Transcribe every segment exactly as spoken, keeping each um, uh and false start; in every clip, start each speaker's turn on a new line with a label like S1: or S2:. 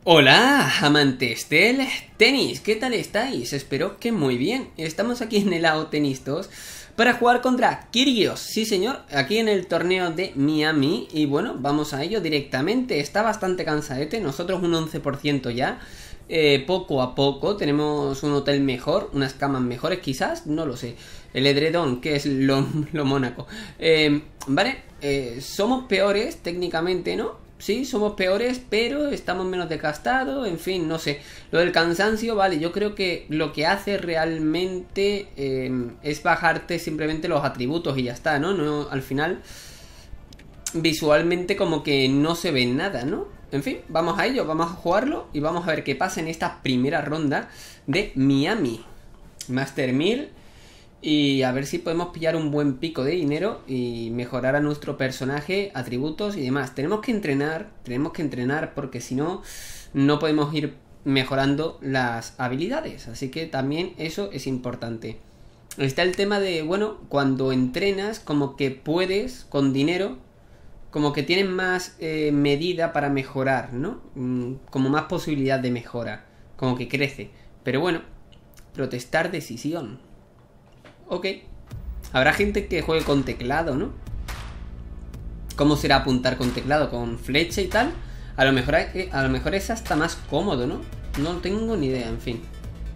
S1: Hola, amantes del tenis, ¿qué tal estáis? Espero que muy bien. Estamos aquí en el A O Tenistos para jugar contra Kyrgios, sí señor, aquí en el torneo de Miami. Y bueno, vamos a ello directamente. Está bastante cansadete, nosotros un once por ciento ya. Eh, poco a poco, tenemos un hotel mejor, unas camas mejores quizás, no lo sé. El edredón, que es lo, lo Mónaco. Eh, vale, eh, somos peores técnicamente, ¿no? Sí, somos peores, pero estamos menos desgastados, en fin, no sé. Lo del cansancio, vale, yo creo que lo que hace realmente eh, es bajarte simplemente los atributos y ya está, ¿no? No, al final, visualmente como que no se ve nada, ¿no? En fin, vamos a ello, vamos a jugarlo y vamos a ver qué pasa en esta primera ronda de Miami Master mil. Y a ver si podemos pillar un buen pico de dinero y mejorar a nuestro personaje, atributos y demás. Tenemos que entrenar, tenemos que entrenar porque si no, no podemos ir mejorando las habilidades. Así que también eso es importante. Está el tema de, bueno, cuando entrenas como que puedes, con dinero, como que tienes más eh, medida para mejorar, ¿no? Mm, como más posibilidad de mejora, como que crece. Pero bueno, protestar decisión. Ok. Habrá gente que juegue con teclado, ¿no? ¿Cómo será apuntar con teclado? ¿Con flecha y tal? A lo mejor, a lo mejor es hasta más cómodo, ¿no? No tengo ni idea, en fin.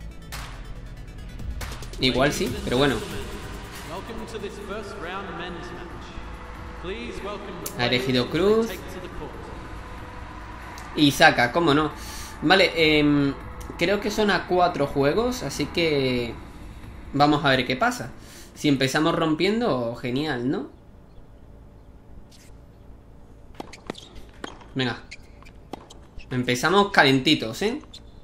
S1: Igual sí, pero bueno. Ha elegido Cruz. Y saca, ¿cómo no? Vale, eh, creo que son a cuatro juegos, así que vamos a ver qué pasa. Si empezamos rompiendo, genial, ¿no? Venga. Empezamos calentitos, ¿eh?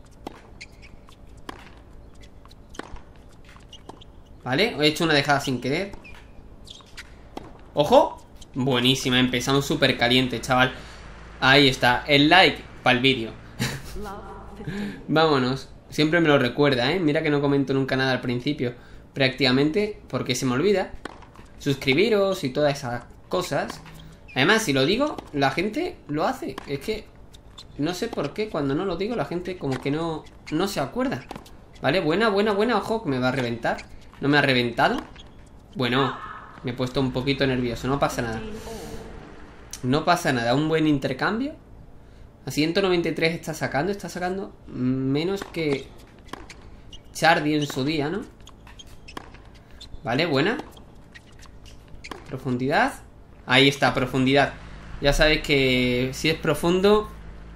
S1: Vale, he hecho una dejada sin querer. ¡Ojo! Buenísima, empezamos súper caliente, chaval. Ahí está, el like para el vídeo. Vámonos. Siempre me lo recuerda, ¿eh? Mira que no comento nunca nada al principio. Prácticamente porque se me olvida. Suscribiros y todas esas cosas. Además, si lo digo, la gente lo hace. Es que no sé por qué cuando no lo digo la gente como que no, no se acuerda. Vale, buena, buena, buena. Ojo, que me va a reventar. ¿No me ha reventado? Bueno, me he puesto un poquito nervioso. No pasa nada. No pasa nada. Un buen intercambio. A ciento noventa y tres está sacando. Está sacando menos que Chardy en su día, ¿no? Vale, buena. Profundidad. Ahí está, profundidad. Ya sabéis que si es profundo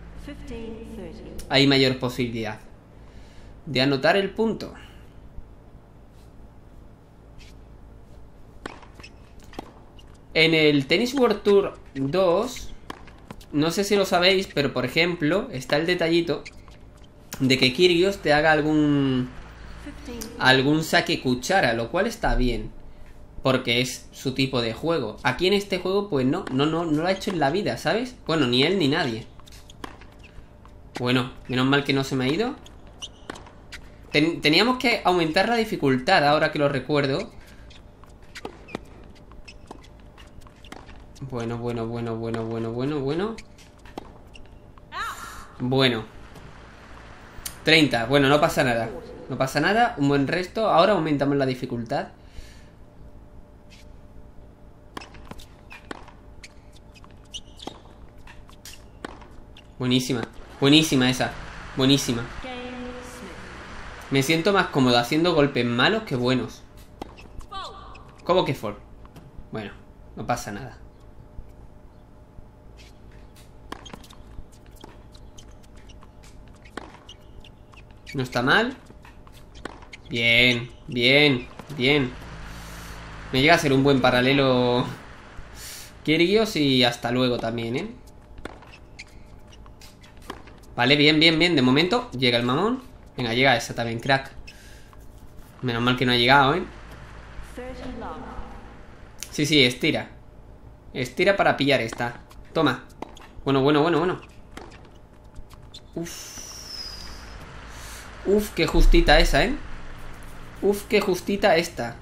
S1: hay mayor posibilidad de anotar el punto. En el Tennis World Tour dos, no sé si lo sabéis, pero por ejemplo, está el detallito de que Kyrgios te haga algún algún saque cuchara, lo cual está bien, porque es su tipo de juego. Aquí en este juego, pues no, no, no, no lo ha hecho en la vida, ¿sabes? Bueno, ni él ni nadie. Bueno, menos mal que no se me ha ido. Ten, teníamos que aumentar la dificultad, ahora que lo recuerdo. Bueno, bueno, bueno, bueno, bueno, bueno, bueno. Bueno. treinta, bueno, no pasa nada. No pasa nada, un buen resto. Ahora aumentamos la dificultad. Buenísima, buenísima esa. Buenísima. Me siento más cómodo haciendo golpes malos que buenos. ¿Cómo que fall? Bueno, no pasa nada. No está mal. Bien, bien, bien. Me llega a ser un buen paralelo Kyrgios y hasta luego también, ¿eh? Vale, bien, bien, bien. De momento llega el mamón. Venga, llega esa también, crack. Menos mal que no ha llegado, ¿eh? Sí, sí, estira. Estira para pillar esta. Toma. Bueno, bueno, bueno, bueno. Uf. Uf, qué justita esa, ¿eh? Uf, qué justita esta.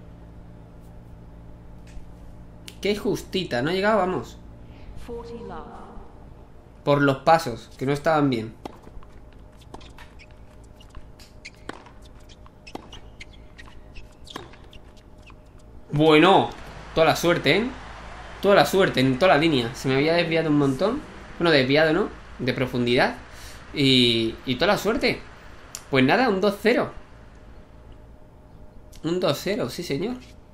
S1: Qué justita, no ha llegado, vamos. Por los pasos, que no estaban bien. Bueno, toda la suerte, ¿eh? Toda la suerte, en toda la línea. Se me había desviado un montón. Bueno, desviado, ¿no? De profundidad. Y, y toda la suerte. Pues nada, un dos cero. Un dos cero, sí señor.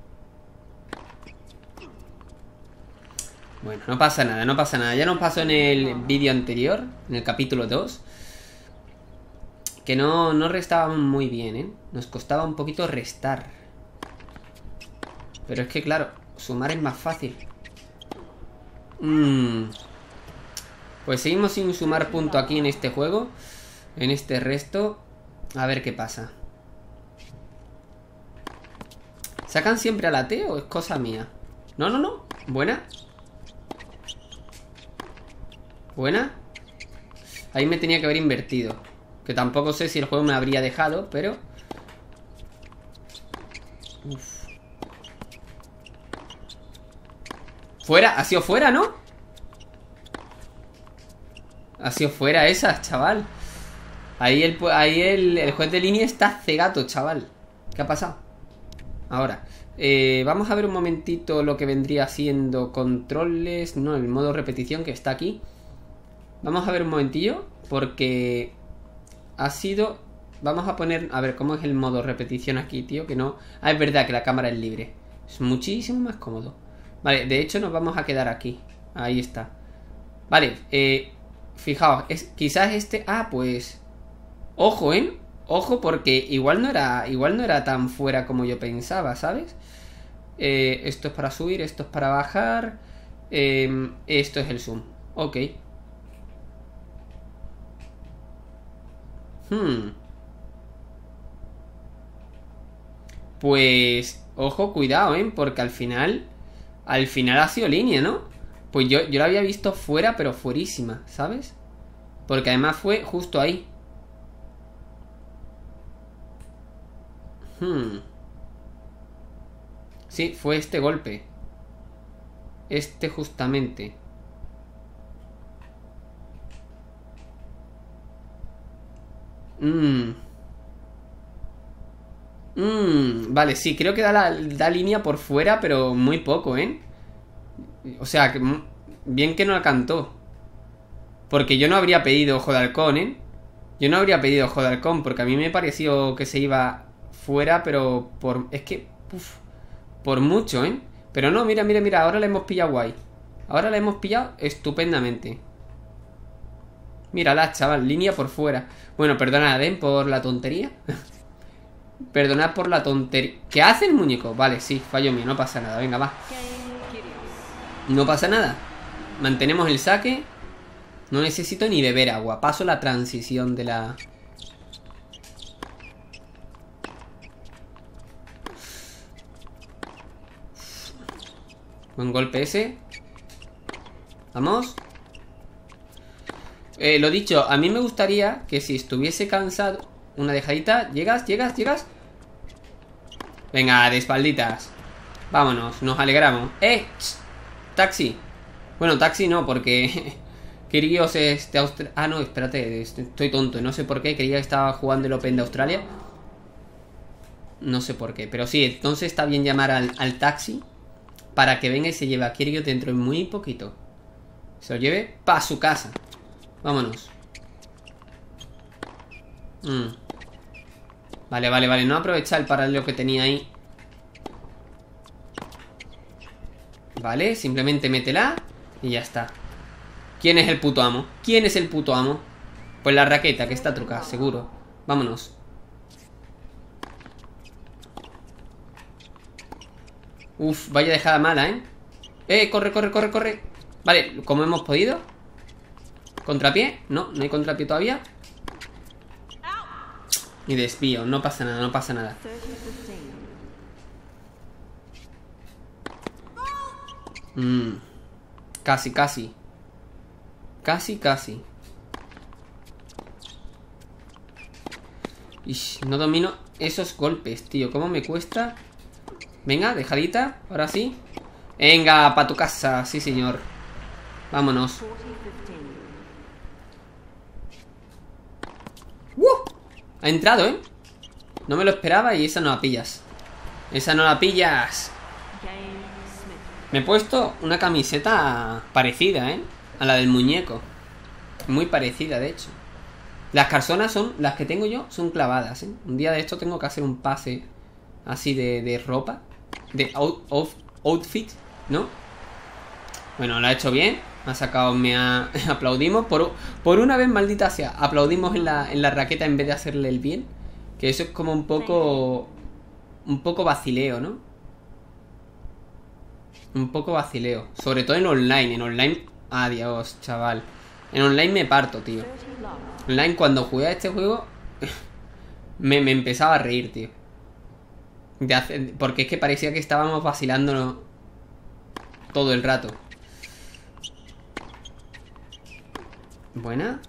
S1: Bueno, no pasa nada, no pasa nada. Ya nos pasó en el vídeo anterior, en el capítulo dos, que no, no restábamos muy bien, ¿eh? Nos costaba un poquito restar. Pero es que claro, sumar es más fácil. mm. Pues seguimos sin sumar punto aquí en este juego. En este resto. A ver qué pasa. ¿Sacan siempre a la T o es cosa mía? No, no, no. Buena. Buena. Ahí me tenía que haber invertido. Que tampoco sé si el juego me habría dejado, pero... Uf. Fuera, ha sido fuera, ¿no? Ha sido fuera esa, chaval. Ahí el, ahí el, el juez de línea está cegato, chaval. ¿Qué ha pasado? Ahora, eh, vamos a ver un momentito lo que vendría siendo controles. No, el modo repetición que está aquí. Vamos a ver un momentillo, porque ha sido... Vamos a poner... A ver, ¿cómo es el modo repetición aquí, tío? Que no... Ah, es verdad que la cámara es libre. Es muchísimo más cómodo. Vale, de hecho nos vamos a quedar aquí. Ahí está. Vale, eh... fijaos, es, quizás este... Ah, pues... Ojo, ¿eh? Ojo, porque igual no era... Igual no era tan fuera como yo pensaba, ¿sabes? Eh, esto es para subir, esto es para bajar. Eh, esto es el zoom. Ok. Hmm. Pues... Ojo, cuidado, ¿eh? Porque al final... Al final ha sido línea, ¿no? Pues yo, yo la había visto fuera, pero fuerísima, ¿sabes? Porque además fue justo ahí. Hmm. Sí, fue este golpe. Este justamente. Mmm. Mmm. Vale, sí, creo que da la da línea por fuera, pero muy poco, ¿eh? O sea, que bien que no la cantó. Porque yo no habría pedido ojo de halcón, ¿eh? Yo no habría pedido ojo de halcón, porque a mí me pareció que se iba fuera, pero por... Es que... Uf, por mucho, ¿eh? Pero no, mira, mira, mira, ahora la hemos pillado guay. Ahora la hemos pillado estupendamente. Mírala, chaval, línea por fuera. Bueno, perdonad, ¿eh? Por la tontería. Perdonad por la tontería. ¿Qué hace el muñeco? Vale, sí, fallo mío, no pasa nada, venga, va. No pasa nada. Mantenemos el saque. No necesito ni beber agua. Paso la transición de la... Buen golpe ese. Vamos. Eh, lo dicho, a mí me gustaría que si estuviese cansado... Una dejadita. ¿Llegas? ¿Llegas? ¿Llegas? Venga, de espalditas. Vámonos, nos alegramos. ¡Eh! ¡Ch! Taxi. Bueno, taxi no, porque... Kyrgios es de Australia. Ah, no, espérate, estoy tonto. No sé por qué, creía que estaba jugando el Open de Australia. No sé por qué, pero sí, entonces está bien llamar al, al taxi para que venga y se lleve a Kyrgios dentro de muy poquito. Se lo lleve para su casa. Vámonos. mm. Vale, vale, vale, no aprovecha el paralelo que tenía ahí. Vale, simplemente métela y ya está. ¿Quién es el puto amo? ¿Quién es el puto amo? Pues la raqueta, que está trucada, seguro. Vámonos. Uf, vaya dejada mala, ¿eh? Eh, corre, corre, corre, corre. Vale, como hemos podido. ¿Contrapié? No, no hay contrapié todavía. Ni desvío, no pasa nada, no pasa nada. Mm. Casi, casi. Casi, casi. Ish, no domino esos golpes, tío. ¿Cómo me cuesta? Venga, dejadita. Ahora sí. Venga, pa' tu casa. Sí, señor. Vámonos. ¡Uh! Ha entrado, ¿eh? No me lo esperaba y esa no la pillas. Esa no la pillas. Me he puesto una camiseta parecida, ¿eh? A la del muñeco. Muy parecida, de hecho. Las calzonas son, las que tengo yo, son clavadas, ¿eh? Un día de esto tengo que hacer un pase así de, de ropa. De out, out, outfit, ¿no? Bueno, lo ha hecho bien. Me ha sacado, me ha... aplaudimos. Por, por una vez, maldita sea. Aplaudimos en la, en la raqueta en vez de hacerle el bien. Que eso es como un poco... Un poco vacileo, ¿no? Un poco vacileo. Sobre todo en online. En online... Adiós, chaval. En online me parto, tío. Online, cuando jugué a este juego... me, me empezaba a reír, tío. De hacer, porque es que parecía que estábamos vacilándonos todo el rato. Buena.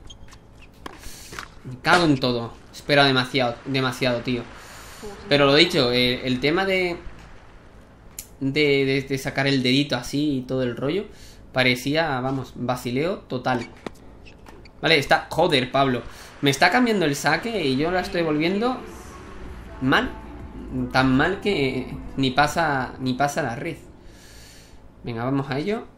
S1: Me cago en todo. Espera demasiado, demasiado, tío. Pero lo dicho, el, el tema de de, de de sacar el dedito así y todo el rollo parecía, vamos, vacileo total. Vale, está... Joder, Pablo. Me está cambiando el saque y yo la estoy volviendo mal. Tan mal que ni pasa ni pasa la red. Venga, vamos a ello.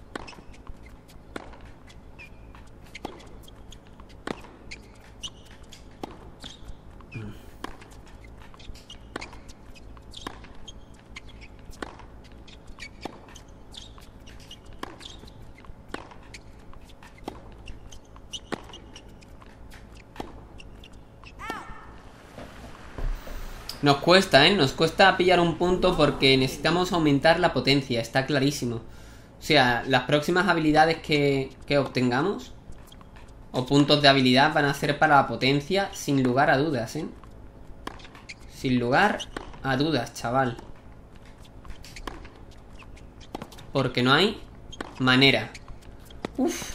S1: Nos cuesta, ¿eh? Nos cuesta pillar un punto porque necesitamos aumentar la potencia, está clarísimo. O sea, las próximas habilidades que, que obtengamos o puntos de habilidad van a ser para la potencia sin lugar a dudas, ¿eh? Sin lugar a dudas, chaval. Porque no hay manera. Uf.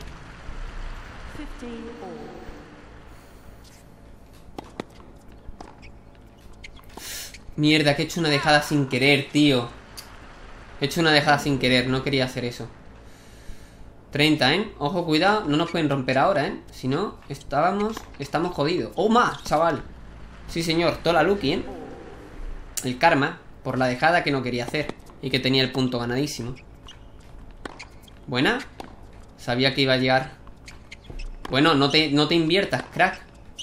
S1: Mierda, que he hecho una dejada sin querer, tío. He hecho una dejada sin querer, no quería hacer eso. treinta, ¿eh? Ojo, cuidado, no nos pueden romper ahora, ¿eh? Si no, estábamos... Estamos jodidos. ¡Oh, más, chaval! Sí, señor, toda la Lucky, ¿eh? El karma, por la dejada que no quería hacer. Y que tenía el punto ganadísimo. Buena. Sabía que iba a llegar. Bueno, no te, no te inviertas, crack.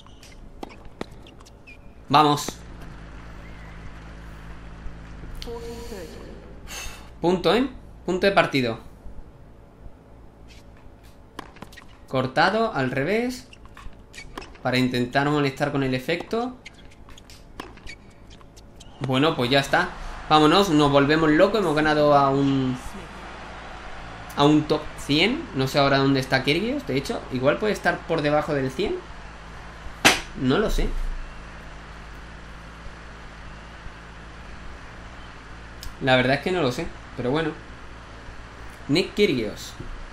S1: Vamos. Punto, ¿eh? Punto de partido. Cortado, al revés. Para intentar molestar con el efecto. Bueno, pues ya está. Vámonos, nos volvemos locos. Hemos ganado a un... A un top cien. No sé ahora dónde está Kirgios. De hecho, igual puede estar por debajo del cien. No lo sé. La verdad es que no lo sé. Pero bueno. Nick Kyrgios.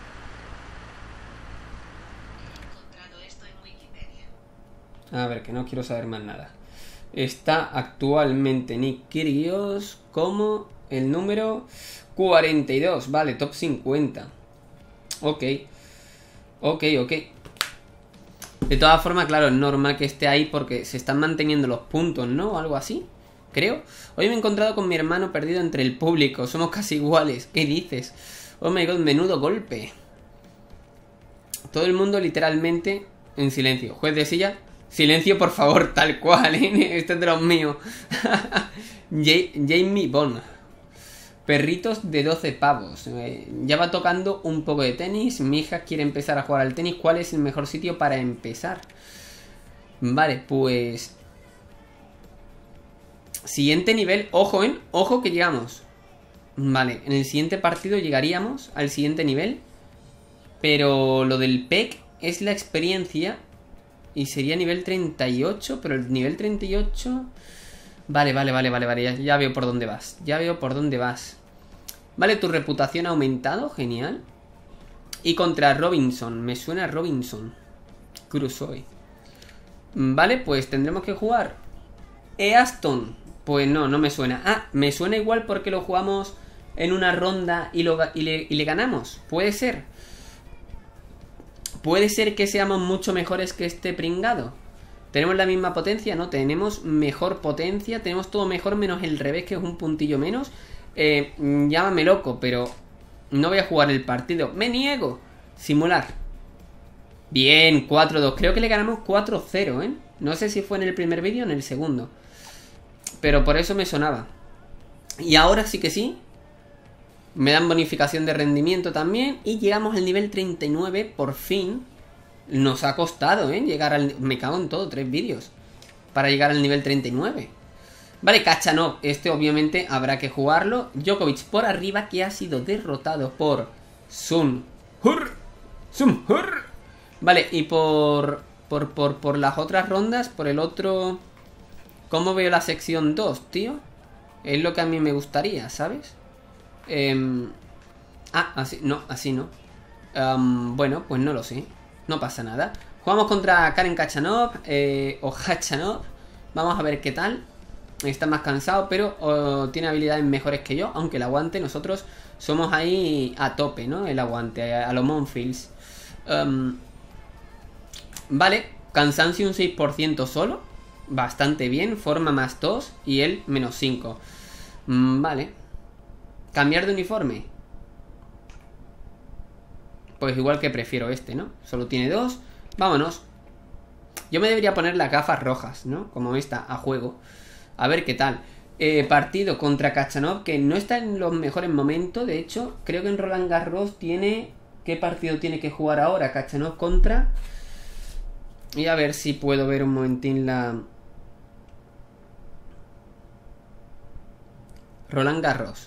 S1: A ver, que no quiero saber más nada. Está actualmente Nick Kyrgios como el número cuarenta y dos. Vale, top cincuenta. Ok. Ok, ok. De todas formas, claro, es normal que esté ahí porque se están manteniendo los puntos, ¿no? O algo así. Creo. Hoy me he encontrado con mi hermano perdido entre el público. Somos casi iguales. ¿Qué dices? Oh my god, menudo golpe. Todo el mundo literalmente en silencio. Juez de silla. Silencio, por favor, tal cual, ¿eh? Este es de los míos. Jamie Bond. Perritos de doce pavos. Eh, ya va tocando un poco de tenis. Mi hija quiere empezar a jugar al tenis. ¿Cuál es el mejor sitio para empezar? Vale, pues... Siguiente nivel, ojo, ¿eh? Ojo que llegamos. Vale, en el siguiente partido llegaríamos al siguiente nivel. Pero lo del P E C es la experiencia. Y sería nivel treinta y ocho. Pero el nivel treinta y ocho... Vale, vale, vale, vale, vale. Ya, ya veo por dónde vas. Ya veo por dónde vas. Vale, tu reputación ha aumentado. Genial. Y contra Robinson. Me suena Robinson Crusoe. Vale, pues tendremos que jugar Easton. Pues no, no me suena. Ah, me suena igual porque lo jugamos en una ronda y, lo, y, le, y le ganamos. Puede ser. Puede ser que seamos mucho mejores que este pringado. ¿Tenemos la misma potencia? No, tenemos mejor potencia. Tenemos todo mejor menos el revés, que es un puntillo menos. Eh, llámame loco, pero no voy a jugar el partido. ¡Me niego! Simular. Bien, cuatro dos. Creo que le ganamos cuatro cero, ¿eh? No sé si fue en el primer vídeo o en el segundo. Pero por eso me sonaba. Y ahora sí que sí. Me dan bonificación de rendimiento también. Y llegamos al nivel treinta y nueve, por fin. Nos ha costado, ¿eh? Llegar al... Me cago en todo, tres vídeos para llegar al nivel treinta y nueve. Vale, Kachanov. Este obviamente habrá que jugarlo. Djokovic por arriba, que ha sido derrotado por Sun Hur. Sun Hur. Vale, y por... Por, por, por las otras rondas, por el otro... ¿Cómo veo la sección dos, tío? Es lo que a mí me gustaría, ¿sabes? Eh... Ah, así, no, así no. Um, bueno, pues no lo sé. No pasa nada. Jugamos contra Karen Kachanov eh, o Khachanov. Vamos a ver qué tal. Está más cansado, pero oh, tiene habilidades mejores que yo. Aunque el aguante, nosotros somos ahí a tope, ¿no? El aguante, a, a los Monfields. um, Vale, cansancio un seis por ciento solo. Bastante bien, forma más dos y él menos cinco. mm, Vale. Cambiar de uniforme. Pues igual que prefiero este, ¿no? Solo tiene dos. Vámonos. Yo me debería poner las gafas rojas, ¿no? Como esta, a juego. A ver qué tal. eh, Partido contra Kachanov, que no está en los mejores momentos. De hecho, creo que en Roland Garros tiene... ¿Qué partido tiene que jugar ahora? Kachanov contra... Y a ver si puedo ver un momentín la... Roland Garros.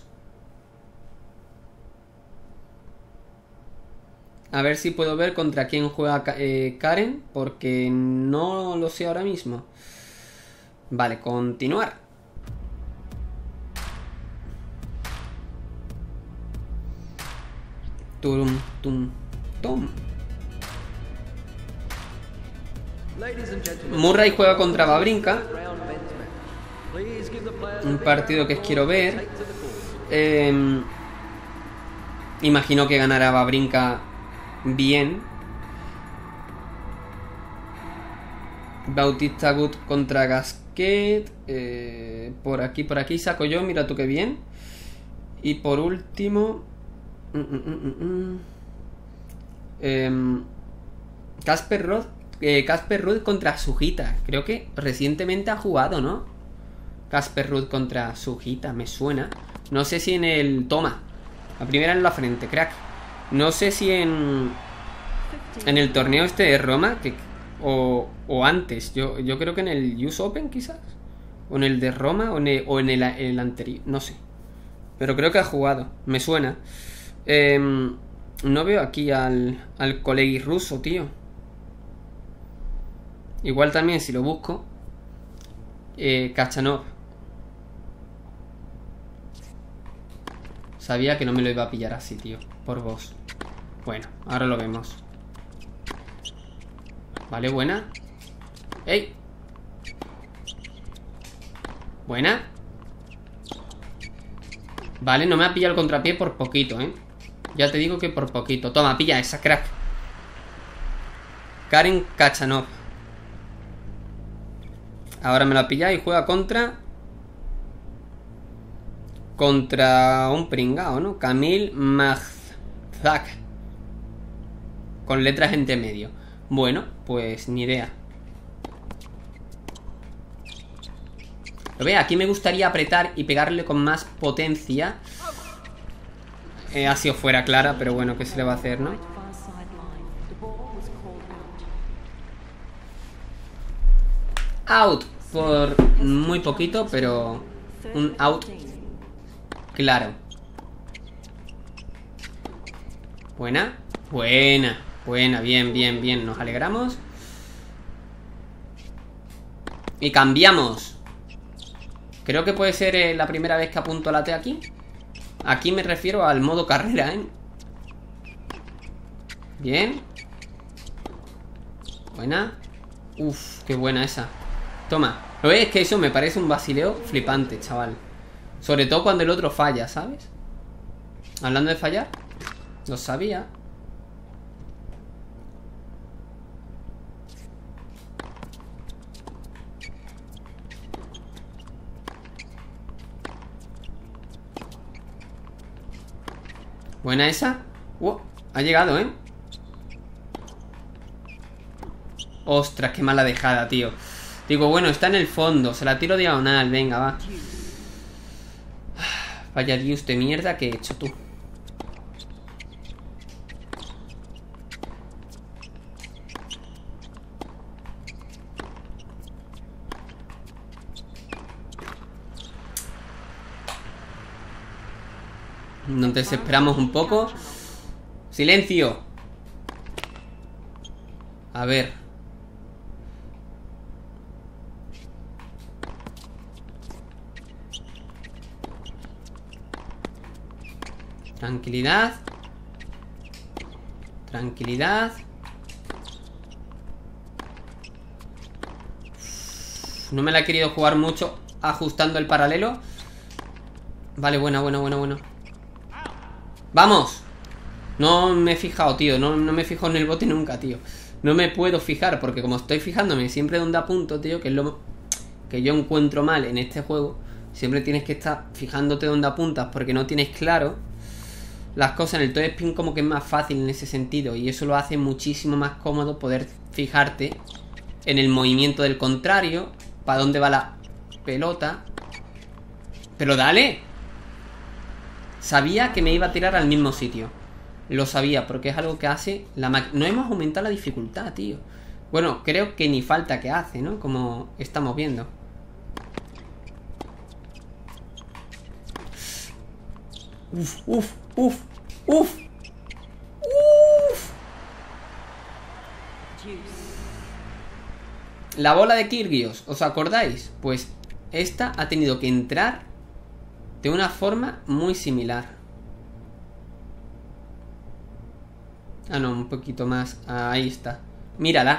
S1: A ver si puedo ver contra quién juega eh, Karen, porque no lo sé ahora mismo. Vale, continuar. Turum, tum, tum. Murray juega contra Wawrinka. Un partido que quiero ver. Eh, imagino que ganará Wawrinka bien. Bautista Agut contra Gasquet. Eh, por aquí, por aquí saco yo. Mira tú qué bien. Y por último... Casper Ruud Casper Ruud contra Sugita. Creo que recientemente ha jugado, ¿no? Casper Ruud contra Sugita, me suena. No sé si en el... Toma, la primera en la frente, crack. No sé si en... En el torneo este de Roma que, o, o antes. Yo, yo creo que en el U S Open quizás. O en el de Roma o en el, o en el, el anterior. No sé. Pero creo que ha jugado. Me suena. Eh, no veo aquí al, al colegui ruso, tío. Igual también si lo busco. Eh, Kachanov. Sabía que no me lo iba a pillar así, tío. Por vos. Bueno, ahora lo vemos. Vale, buena. ¡Ey! Buena. Vale, no me ha pillado el contrapié por poquito, ¿eh? Ya te digo que por poquito. Toma, pilla esa, crack. Karen Kachanov. Ahora me la pilla y juega contra... Contra un pringao, ¿no? Kamil Magzak. Con letras entre medio. Bueno, pues ni idea. Lo ve, aquí me gustaría apretar y pegarle con más potencia. Eh, ha sido fuera clara, pero bueno, ¿qué se le va a hacer, no? Out por muy poquito, pero un out claro. Buena, buena, buena, bien, bien, bien. Nos alegramos. Y cambiamos. Creo que puede ser eh, la primera vez que apunto la T aquí. Aquí me refiero al modo carrera, ¿eh? Bien. Buena. Uf, qué buena esa. Toma. ¿Lo ves? Es que eso me parece un basileo flipante, chaval. Sobre todo cuando el otro falla, ¿sabes? Hablando de fallar, lo sabía. Buena esa. Uh, ha llegado, ¿eh? Ostras, qué mala dejada, tío. Digo, bueno, está en el fondo. Se la tiro diagonal, venga, va. Vaya Dios de mierda que he hecho tú. Nos desesperamos un poco. Silencio. A ver. Tranquilidad. Tranquilidad. No me la he querido jugar mucho ajustando el paralelo. Vale, buena, buena, buena, buena. ¡Vamos! No me he fijado, tío. No, no me he fijado en el bote nunca, tío. No me puedo fijar porque como estoy fijándome siempre donde apunto, tío, que es lo que yo encuentro mal en este juego. Siempre tienes que estar fijándote donde apuntas porque no tienes claro las cosas. En el Toy Spin como que es más fácil en ese sentido y eso lo hace muchísimo más cómodo poder fijarte en el movimiento del contrario, para dónde va la pelota. ¡Pero dale! Sabía que me iba a tirar al mismo sitio. Lo sabía, porque es algo que hace la máquina. No hemos aumentado la dificultad, tío. Bueno, creo que ni falta que hace, ¿no? Como estamos viendo. Uf, uf, uf, uf. Uf. La bola de Kirgios, ¿os acordáis? Pues esta ha tenido que entrar de una forma muy similar. Ah, no, un poquito más. Ahí está. Mírala.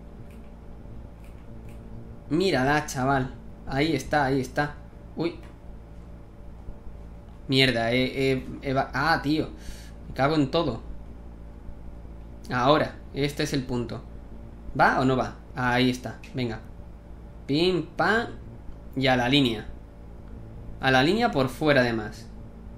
S1: Mírala, chaval. Ahí está, ahí está. Uy. Mierda, eh, eh, eh, ah, tío. Me cago en todo. Ahora, este es el punto. ¿Va o no va? Ahí está, venga. Pim, pam. Y a la línea. A la línea por fuera además.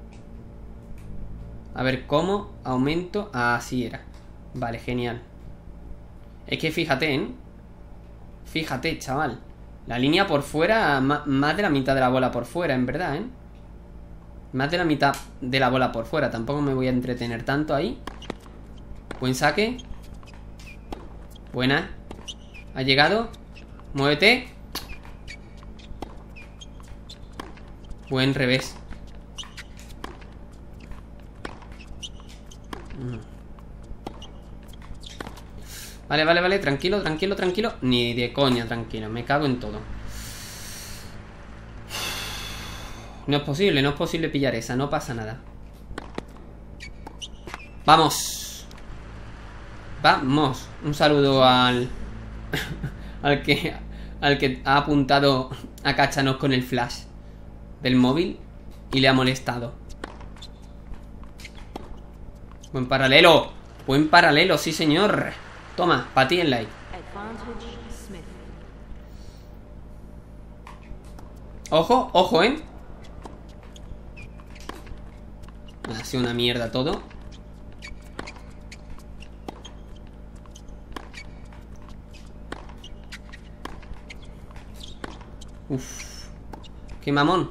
S1: A ver cómo aumento. Así era. Vale, genial. Es que fíjate, ¿eh? Fíjate, chaval. La línea por fuera, más de la mitad de la bola por fuera, en verdad, ¿eh? Más de la mitad de la bola por fuera. Tampoco me voy a entretener tanto ahí. Buen saque. Buena. Ha llegado. Muévete. Buen revés. Vale, vale, vale, tranquilo, tranquilo, tranquilo. Ni de coña, tranquilo, me cago en todo. No es posible, no es posible pillar esa, no pasa nada. ¡Vamos! ¡Vamos! Un saludo al... al que... al que ha apuntado a Cachanos con el flash del móvil y le ha molestado. Buen paralelo. Buen paralelo, sí señor. Toma, para ti en like. Ojo, ojo, eh. Ha sido una mierda todo. Uf. Qué mamón.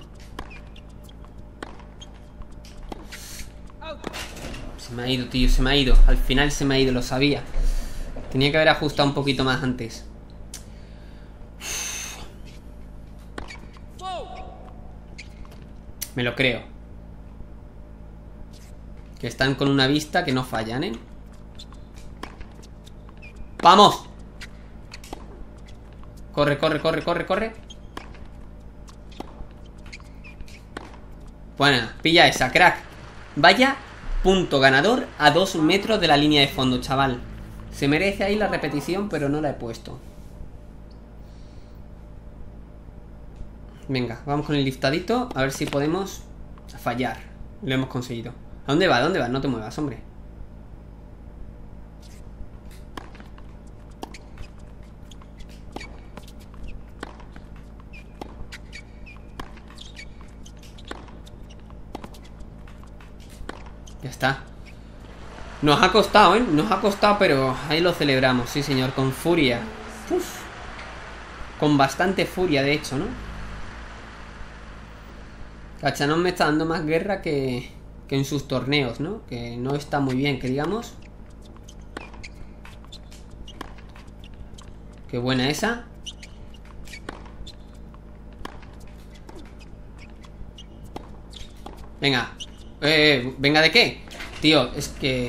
S1: Se me ha ido, tío, se me ha ido. Al final se me ha ido, lo sabía. Tenía que haber ajustado un poquito más antes. Me lo creo. Que están con una vista que no fallan, ¿eh? ¡Vamos! Corre, corre, corre, corre, corre. Buena, pilla esa, crack. Vaya punto ganador a dos metros de la línea de fondo, chaval. Se merece ahí la repetición, pero no la he puesto. Venga, vamos con el liftadito. A ver si podemos fallar. Lo hemos conseguido. ¿A dónde va? ¿A dónde va? No te muevas, hombre. Ya está. Nos ha costado, ¿eh? Nos ha costado, pero ahí lo celebramos, sí señor, con furia. Uf. Con bastante furia, de hecho, ¿no? Cachanón me está dando más guerra que, que en sus torneos, ¿no? Que no está muy bien, que digamos. Qué buena esa. Venga. Eh, ¿venga de qué? Tío, es que...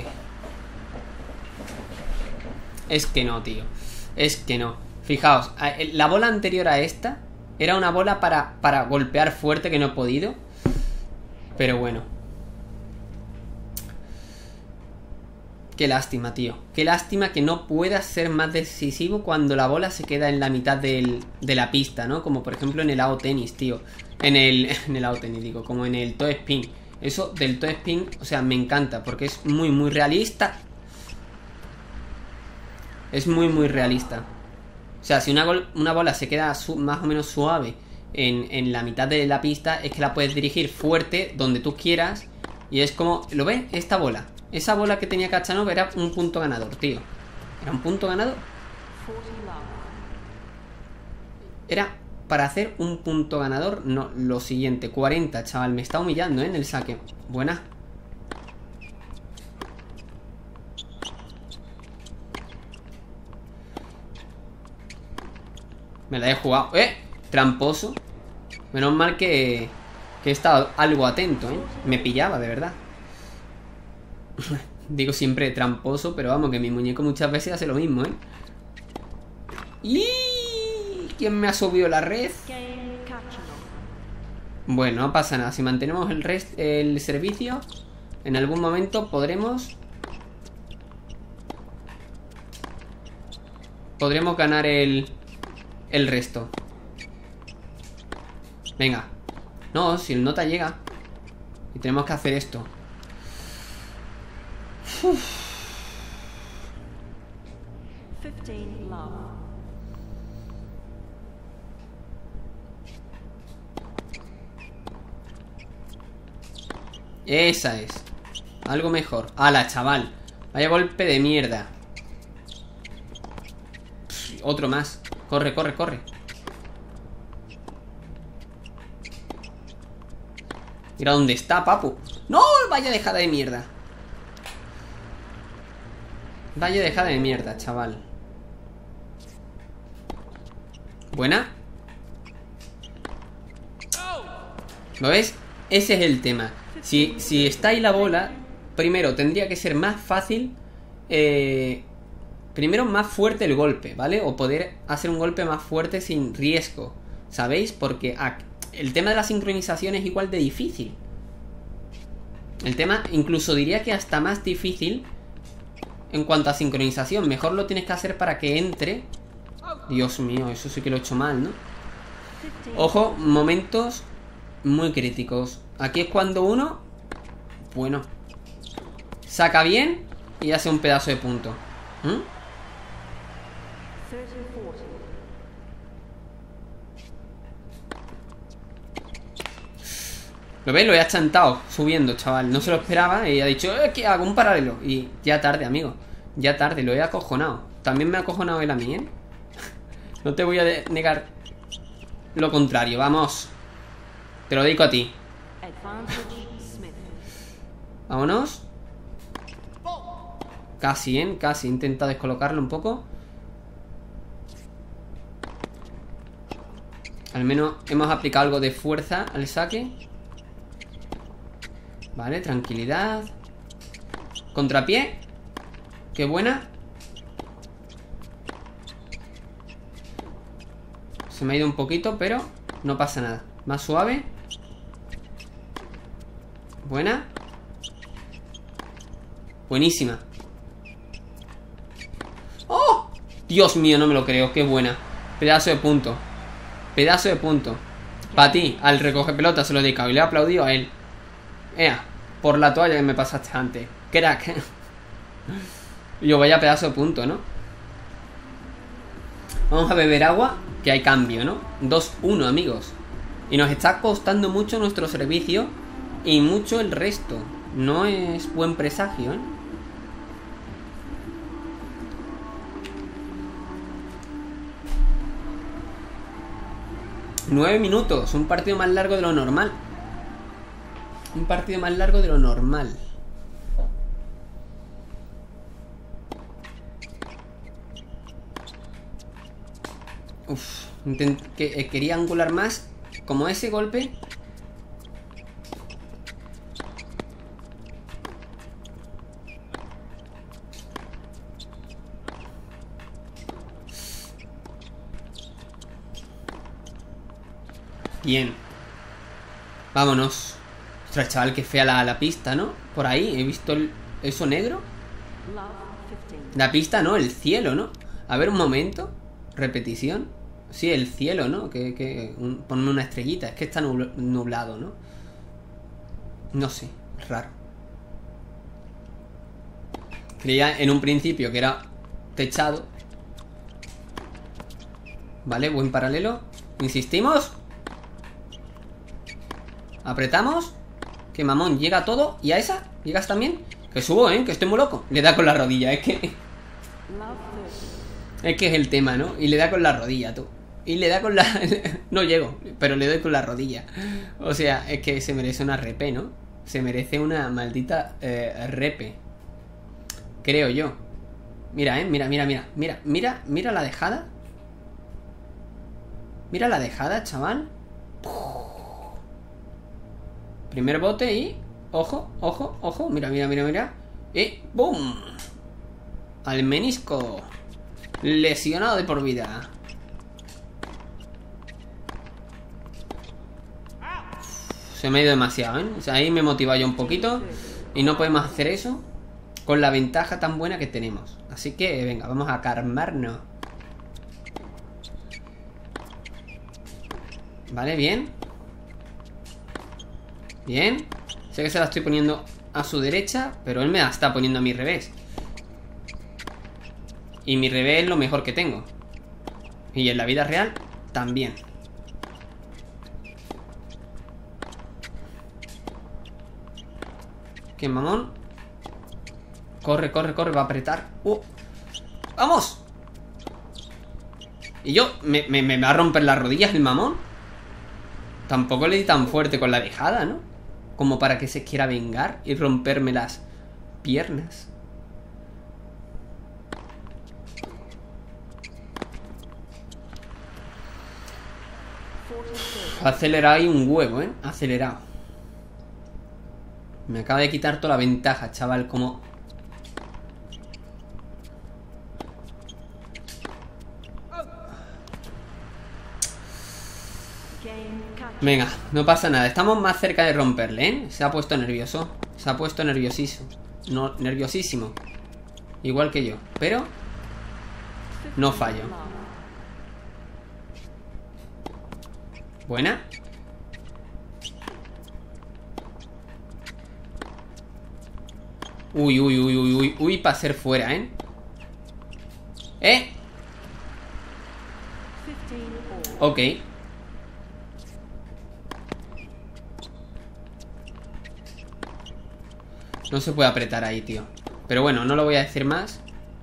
S1: Es que no, tío. Es que no. Fijaos, la bola anterior a esta era una bola para, para golpear fuerte, que no he podido. Pero bueno. Qué lástima, tío. Qué lástima que no puedas ser más decisivo cuando la bola se queda en la mitad del, de la pista, ¿no? Como por ejemplo en el A O tenis, tío. En el, en el A O tenis, digo, como en el toe spin. Eso del toe spin, o sea, me encanta porque es muy, muy realista. Es muy, muy realista. O sea, si una, una bola se queda más o menos suave en, en la mitad de la pista, es que la puedes dirigir fuerte donde tú quieras. Y es como, ¿lo ves? Esta bola. Esa bola que tenía Cachanov era un punto ganador, tío. Era un punto ganador. Era para hacer un punto ganador. No, lo siguiente, cuarenta, chaval. Me está humillando, ¿eh? En el saque. Buena. Me la he jugado. ¡Eh! Tramposo. Menos mal que, que he estado algo atento, ¿eh? Me pillaba, de verdad. Digo siempre tramposo, pero vamos, que mi muñeco muchas veces hace lo mismo, ¿eh? ¿Y quién me ha subido la red? Bueno, no pasa nada. Si mantenemos el, rest, el servicio, en algún momento podremos... Podremos ganar el... El resto. Venga. No, si el nota llega. Y tenemos que hacer esto. Uf. Esa es. Algo mejor. ¡Hala, chaval! Vaya golpe de mierda. Pff, otro más. Corre, corre, corre. Mira dónde está, papu. ¡No! Vaya dejada de mierda. Vaya dejada de mierda, chaval. Buena. ¿Lo ves? Ese es el tema. Si, si está ahí la bola, primero tendría que ser más fácil. Eh... Primero, más fuerte el golpe, ¿vale? O poder hacer un golpe más fuerte sin riesgo, ¿sabéis? Porque el tema de la sincronización es igual de difícil. El tema, incluso diría que hasta más difícil en cuanto a sincronización. Mejor lo tienes que hacer para que entre. Dios mío, eso sí que lo he hecho mal, ¿no? Ojo, momentos muy críticos. Aquí es cuando uno, bueno, saca bien y hace un pedazo de punto. ¿Mm? ¿Lo ves? Lo he achantado subiendo, chaval. No se lo esperaba y ha dicho, eh, ¿qué hago? Un paralelo. Y ya tarde, amigo. Ya tarde, lo he acojonado. También me ha acojonado él a mí, ¿eh? No te voy a negar lo contrario, vamos. Te lo dedico a ti. Vámonos. Casi, ¿eh? Casi. Intenta descolocarlo un poco. Al menos hemos aplicado algo de fuerza al saque. Vale, tranquilidad. Contrapié. Qué buena. Se me ha ido un poquito, pero no pasa nada. Más suave. Buena. Buenísima. ¡Oh! Dios mío, no me lo creo. Qué buena. Pedazo de punto. Pedazo de punto. Para ti, al recoge pelota se lo he dedicado y le he aplaudido a él. Ea, por la toalla que me pasaste antes. Crack. Yo vaya pedazo de punto, ¿no? Vamos a beber agua, que hay cambio, ¿no? dos uno, amigos. Y nos está costando mucho nuestro servicio y mucho el resto No es buen presagio, ¿eh? Nueve minutos, un partido más largo de lo normal. Un partido más largo de lo normal. Uf, intent que, eh, quería angular más. Como ese golpe. Bien. Vámonos. Ostras, chaval, que fea la, la pista, ¿no? Por ahí, he visto el, eso negro. La pista no, el cielo, ¿no? A ver, un momento. Repetición. Sí, el cielo, ¿no? Que, que un, ponme una estrellita. Es que está nublado, ¿no? No sé, es raro. Creía en un principio que era techado. Vale, buen paralelo. Insistimos. Apretamos. Que mamón, llega todo. ¿Y a esa? ¿Llegas también? Que subo, ¿eh? Que estoy muy loco. Le da con la rodilla, es que... Es que es el tema, ¿no? Y le da con la rodilla, tú. Y le da con la... No llego, pero le doy con la rodilla. O sea, es que se merece una repe, ¿no? Se merece una maldita eh, repe. Creo yo. Mira, ¿eh? Mira, mira, mira. Mira, mira, mira la dejada. Mira la dejada, chaval. Primer bote y... Ojo, ojo, ojo. Mira, mira, mira, mira. Y... ¡Bum! Al menisco. Lesionado de por vida. Se me ha ido demasiado, ¿eh? O sea, ahí me motiva yo un poquito. Y no podemos hacer eso con la ventaja tan buena que tenemos. Así que, venga, vamos a calmarnos. Vale, bien. Bien. Sé que se la estoy poniendo a su derecha, pero él me la está poniendo a mi revés. Y mi revés es lo mejor que tengo. Y en la vida real, también. ¿Qué mamón? Corre, corre, corre, va a apretar. ¡Uh! ¡Vamos! Y yo, me, me, me va a romper las rodillas el mamón. Tampoco le di tan fuerte con la dejada, ¿no? Como para que se quiera vengar y romperme las piernas. Acelerado ahí un huevo, ¿eh? Acelerado. Me acaba de quitar toda la ventaja, chaval, como... Venga, no pasa nada. Estamos más cerca de romperle, ¿eh? Se ha puesto nervioso. Se ha puesto nerviosísimo. No, nerviosísimo. Igual que yo. Pero... no fallo. Buena. Uy, uy, uy, uy, uy, uy, para ser fuera, ¿eh? ¿Eh? Ok. No se puede apretar ahí, tío. Pero bueno, no lo voy a decir más,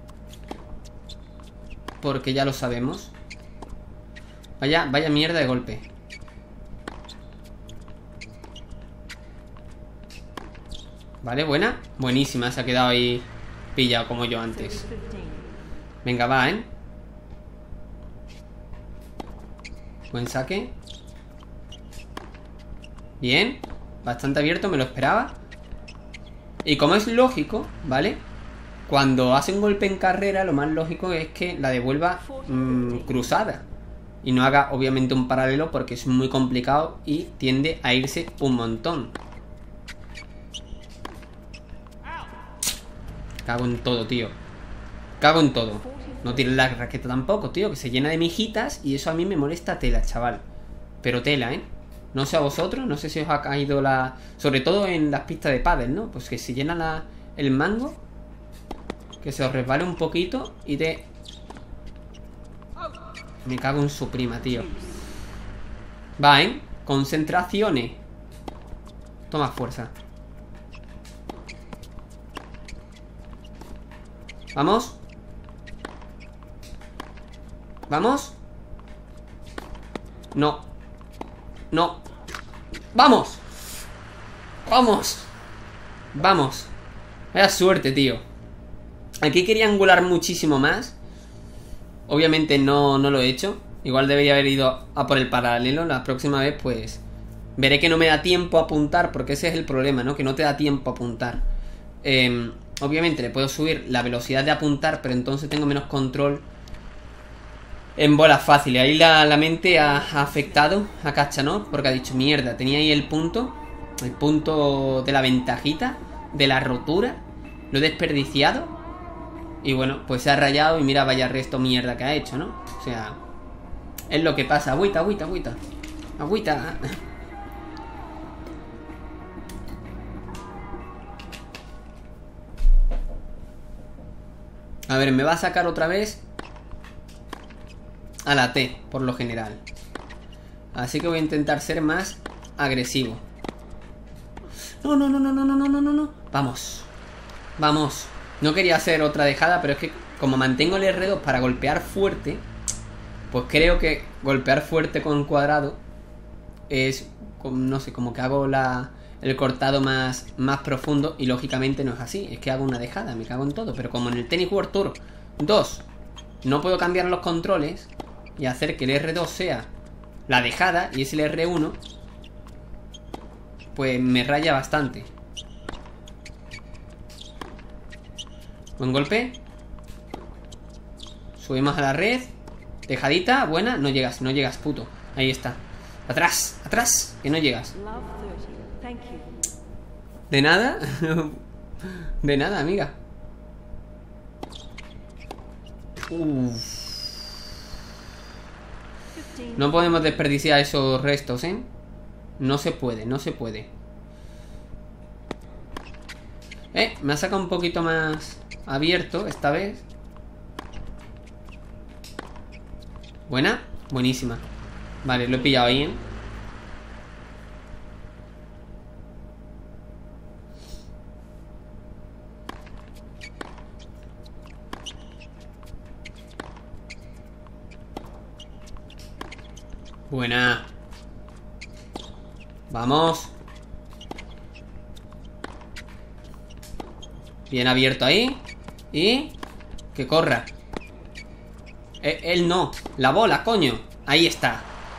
S1: porque ya lo sabemos. Vaya, vaya mierda de golpe. Vale, buena. Buenísima, se ha quedado ahí pillado como yo antes. Venga, va, ¿eh? Buen saque. Bien. Bastante abierto, me lo esperaba. Y como es lógico, ¿vale? Cuando hace un golpe en carrera, lo más lógico es que la devuelva mmm, cruzada. Y no haga, obviamente, un paralelo, porque es muy complicado y tiende a irse un montón. Cago en todo, tío. Cago en todo. No tires la raqueta tampoco, tío, que se llena de mijitas y eso a mí me molesta tela, chaval. Pero tela, ¿eh? No sé a vosotros, no sé si os ha caído la... Sobre todo en las pistas de pádel, ¿no? Pues que se llena la... el mango. Que se os resbale un poquito y te... Me cago en su prima, tío. Va, ¿eh? Concentraciones. Toma fuerza. Vamos. Vamos. No. No. ¡Vamos! ¡Vamos! Vamos. Vaya suerte, tío. Aquí quería angular muchísimo más. Obviamente no, no lo he hecho. Igual debería haber ido a por el paralelo. La próxima vez pues veré que no me da tiempo a apuntar, porque ese es el problema, ¿no? Que no te da tiempo a apuntar. eh, Obviamente le puedo subir la velocidad de apuntar, pero entonces tengo menos control en bolas fáciles. Ahí la, la mente ha, ha afectado a Cachanov, porque ha dicho, mierda, tenía ahí el punto. El punto de la ventajita, de la rotura. Lo he desperdiciado. Y bueno, pues se ha rayado y mira vaya resto mierda que ha hecho, ¿no? O sea, es lo que pasa. Agüita, agüita, agüita. Agüita. A ver, me va a sacar otra vez a la T, por lo general. Así que voy a intentar ser más agresivo. No, no, no, no, no, no, no, no, no. Vamos. Vamos. No quería hacer otra dejada, pero es que como mantengo el erre dos para golpear fuerte, pues creo que golpear fuerte con cuadrado es, no sé, como que hago la, el cortado más, más profundo. Y lógicamente no es así, es que hago una dejada, me cago en todo. Pero como en el Tennis World Tour dos no puedo cambiar los controles y hacer que el erre dos sea la dejada y es el erre uno, pues me raya bastante. Buen golpe. Subimos a la red. Dejadita, buena. No llegas, no llegas, puto. Ahí está. Atrás, atrás, que no llegas. De nada. De nada, amiga. Uf. No podemos desperdiciar esos restos, ¿eh? No se puede, no se puede. Eh, me ha sacado un poquito más abierto esta vez. Buena, buenísima. Vale, lo he pillado ahí, ¿eh? Buena. Vamos. Bien abierto ahí. Y que corra. eh, Él no, la bola, coño. Ahí está.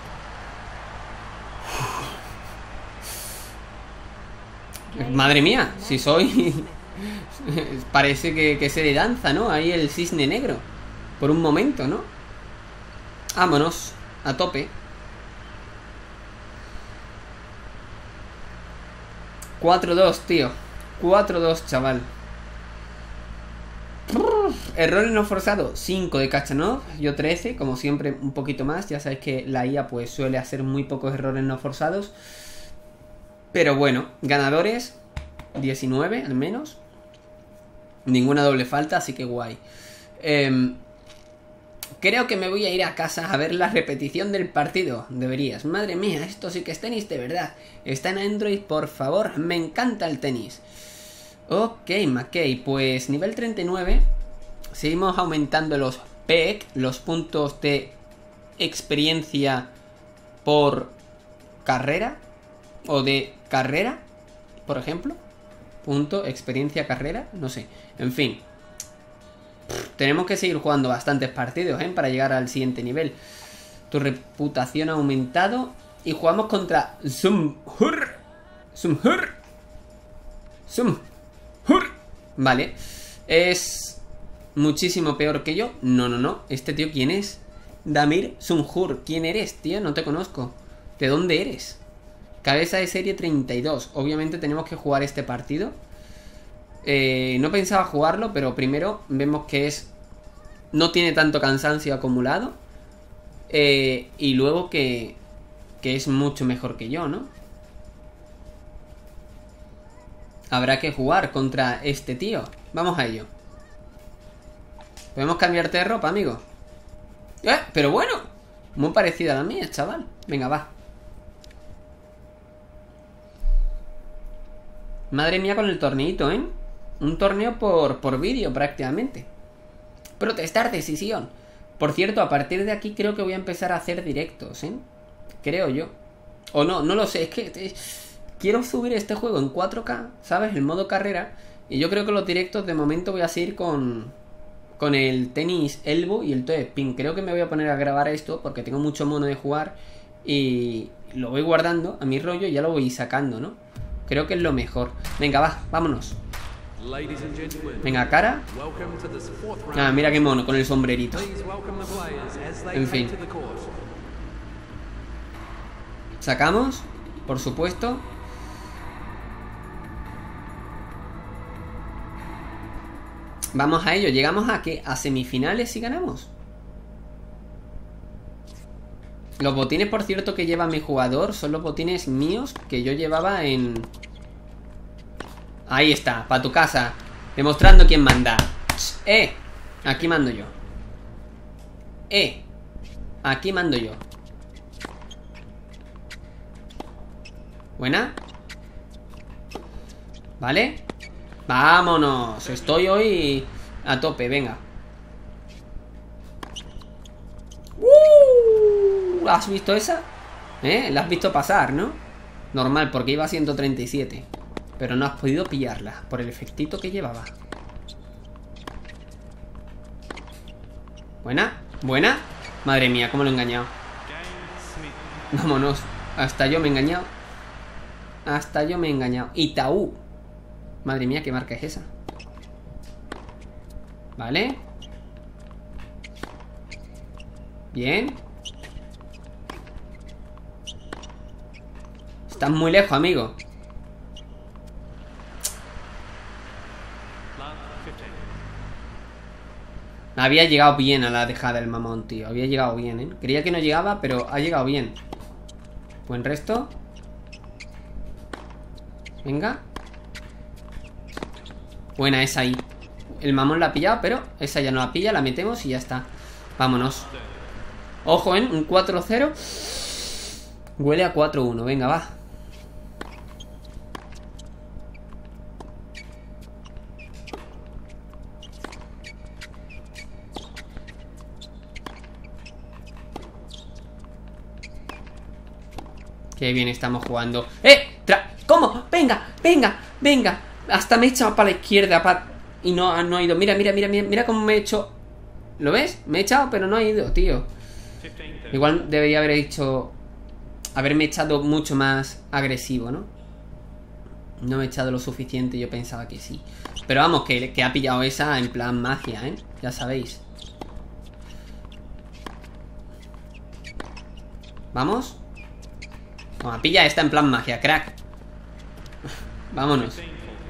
S1: Madre mía, si soy... Parece que, que se le danza, ¿no? Ahí el cisne negro. Por un momento, ¿no? Vámonos, a tope. cuatro dos, tío. cuatro dos, chaval. Errores no forzados, cinco de Cachanov. Yo trece, como siempre un poquito más. Ya sabéis que la I A pues suele hacer muy pocos errores no forzados. Pero bueno, ganadores diecinueve al menos. Ninguna doble falta, así que guay. eh, Creo que me voy a ir a casa a ver la repetición del partido. Deberías, madre mía, esto sí que es tenis de verdad. Está en Android, por favor. Me encanta el tenis. Ok, McKay, pues nivel treinta y nueve. Seguimos aumentando los P E C, los puntos de experiencia por carrera. O de carrera, por ejemplo. Punto, experiencia, carrera, no sé. En fin, tenemos que seguir jugando bastantes partidos, ¿eh? Para llegar al siguiente nivel. Tu reputación ha aumentado. Y jugamos contra Sumhur. Sumhur. Sumhur. Vale. Es muchísimo peor que yo. No, no, no. Este tío, ¿quién es? Damir Sumhur. ¿Quién eres, tío? No te conozco. ¿De dónde eres? Cabeza de serie treinta y dos. Obviamente tenemos que jugar este partido. Eh, no pensaba jugarlo, pero primero vemos que es... No tiene tanto cansancio acumulado. Eh, y luego que... Que es mucho mejor que yo, ¿no? Habrá que jugar contra este tío. Vamos a ello. ¿Podemos cambiarte de ropa, amigo? ¡Eh! Pero bueno, muy parecida a la mía, chaval. Venga, va. Madre mía con el torneito, ¿eh? Un torneo por, por vídeo prácticamente. protestar decisión. Por cierto, a partir de aquí creo que voy a empezar a hacer directos, ¿eh? Creo yo. O no, no lo sé, es que eh, quiero subir este juego en cuatro K, ¿sabes? El modo carrera. Y yo creo que los directos de momento voy a seguir con, con el tenis Elbow y el Toe Spin. Creo que me voy a poner a grabar esto porque tengo mucho mono de jugar y lo voy guardando a mi rollo y ya lo voy sacando, ¿no? Creo que es lo mejor. Venga, va, vámonos. Venga, cara. Ah, mira qué mono con el sombrerito. En fin. Sacamos, por supuesto. Vamos a ello. ¿Llegamos a qué? ¿A semifinales si ganamos? Los botines, por cierto, que lleva mi jugador son los botines míos que yo llevaba en... Ahí está, para tu casa. Demostrando quién manda. Eh, aquí mando yo. Eh, aquí mando yo. Buena. ¿Vale? Vámonos. Estoy hoy a tope, venga. Uh, ¿has visto esa? ¿Eh? La has visto pasar, ¿no? Normal, porque iba a ciento treinta y siete. Pero no has podido pillarla por el efectito que llevaba. Buena, buena. Madre mía, cómo lo he engañado. Vámonos. Hasta yo me he engañado. Hasta yo me he engañado. Itaú. Madre mía, ¿qué marca es esa? Vale. Bien. Estás muy lejos, amigo. Había llegado bien a la dejada del mamón, tío. Había llegado bien, ¿eh? Creía que no llegaba, pero ha llegado bien. Buen resto. Venga. Buena esa ahí. El mamón la ha pillado, pero esa ya no la pilla. La metemos y ya está. Vámonos. Ojo, ¿eh? Un cuatro cero. Huele a cuatro uno. Venga, va. Qué bien estamos jugando. ¡Eh! Tra ¿Cómo? Venga, venga, venga. Hasta me he echado para la izquierda pa y no, no ha ido. Mira, mira, mira, mira, mira cómo me he hecho. ¿Lo ves? Me he echado, pero no ha ido, tío. Igual debería haber hecho... Haberme echado mucho más agresivo, ¿no? No me he echado lo suficiente, yo pensaba que sí. Pero vamos, que, que ha pillado esa en plan magia, ¿eh? Ya sabéis. Vamos. Toma, pilla esta en plan magia, crack. Vámonos.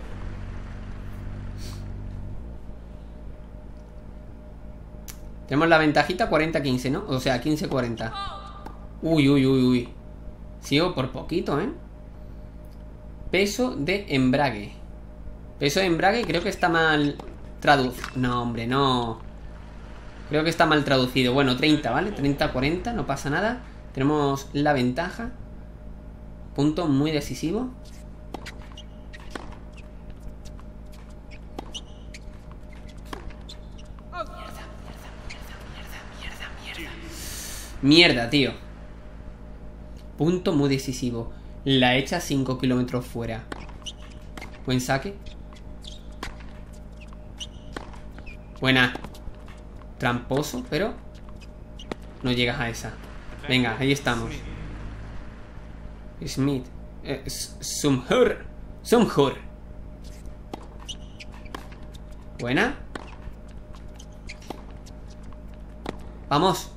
S1: Tenemos la ventajita cuarenta quince, ¿no? O sea, quince cuarenta. Uy, uy, uy, uy. Sigo por poquito, ¿eh? Peso de embrague. Peso de embrague creo que está mal traducido. No, hombre, no. Creo que está mal traducido. Bueno, treinta, ¿vale? treinta cuarenta, no pasa nada. Tenemos la ventaja. Punto muy decisivo. Mierda, tío. Punto muy decisivo. La echa cinco kilómetros fuera. Buen saque. Buena. Tramposo, pero no llegas a esa. Venga, ahí estamos. Smith. Eh, Sumhur. Sumhur. Buena. Vamos.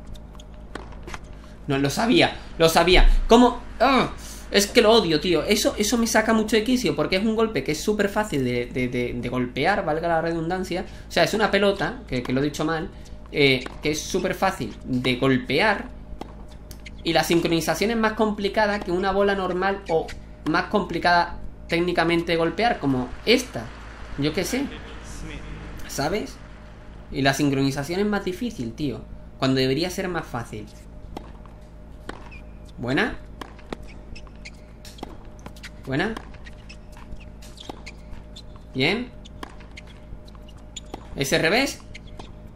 S1: No, lo sabía, lo sabía. ¿Cómo? ¡Oh! Es que lo odio, tío. Eso, eso me saca mucho de quicio porque es un golpe que es súper fácil de, de, de, de golpear, valga la redundancia. O sea, es una pelota, que, que lo he dicho mal, eh, que es súper fácil de golpear. Y la sincronización es más complicada que una bola normal o más complicada técnicamente de golpear, como esta. Yo qué sé. ¿Sabes? Y la sincronización es más difícil, tío, cuando debería ser más fácil. Buena. Buena. Bien. Ese revés.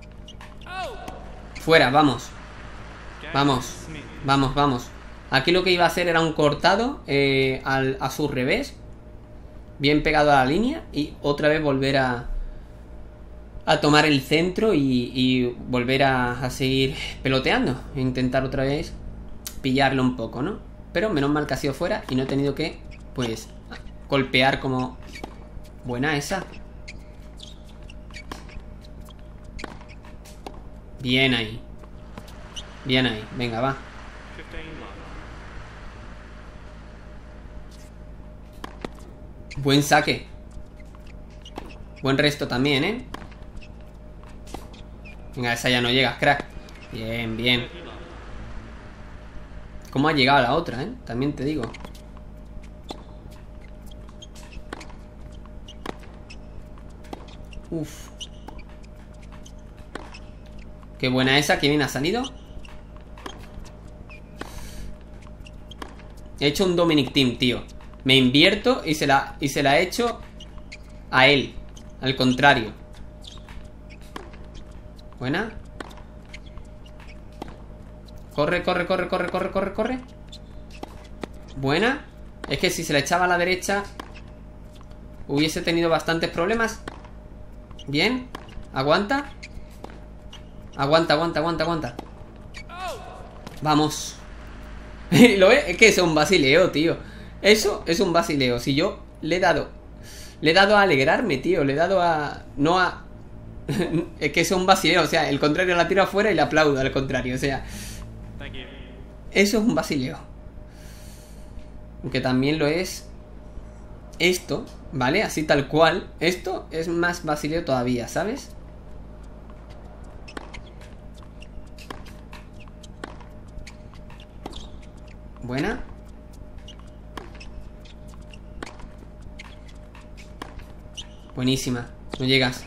S1: Fuera, vamos. Vamos, vamos, vamos. Aquí lo que iba a hacer era un cortado eh, al, a su revés. Bien pegado a la línea. Y otra vez volver a A tomar el centro y, y volver a, a seguir peloteando. E intentar otra vez pillarlo un poco, ¿no? Pero menos mal que ha sido fuera y no he tenido que, pues, golpear como... Buena esa. Bien ahí. Bien ahí, venga, va. Buen saque. Buen resto también, ¿eh? Venga, esa ya no llegas, crack. Bien, bien. ¿Cómo ha llegado la otra, eh? También te digo. Uf. Qué buena esa, que bien ha salido. He hecho un Dominic Team, tío. Me invierto y se la, y se la he hecho a él. Al contrario. Buena. Corre, corre, corre, corre, corre, corre, corre. Buena. Es que si se la echaba a la derecha hubiese tenido bastantes problemas. Bien. Aguanta. Aguanta, aguanta, aguanta, aguanta. Vamos. ¿Lo ves? Es que es un basileo, tío. Eso es un basileo. Si yo le he dado Le he dado a alegrarme, tío. Le he dado a... No a... Es que es un basileo. O sea, el contrario la tiro afuera y le aplaudo al contrario. O sea... Eso es un basileo. Aunque también lo es... Esto, ¿vale? Así tal cual. Esto es más basileo todavía, ¿sabes? Buena. Buenísima. No llegas.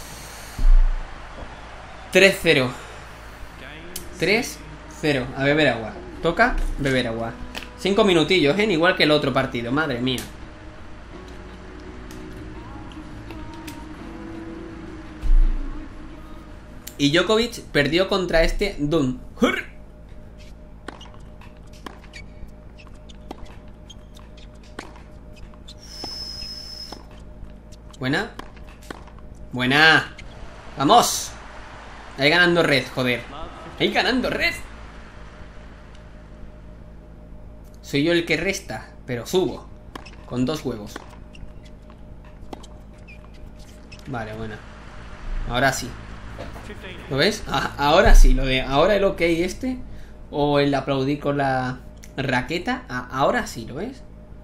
S1: tres cero. tres cero. A beber agua. Toca beber agua. Cinco minutillos, ¿eh? Igual que el otro partido. Madre mía. Y Djokovic perdió contra este Dun. Buena. Buena. Vamos. Ahí ganando red, joder. Ahí ganando red. Soy yo el que resta, pero subo. Con dos huevos. Vale, buena. Ahora sí. ¿Lo ves? Ah, ahora sí, lo de ahora el ok este. O el aplaudir con la raqueta. Ah, ahora sí, ¿lo ves?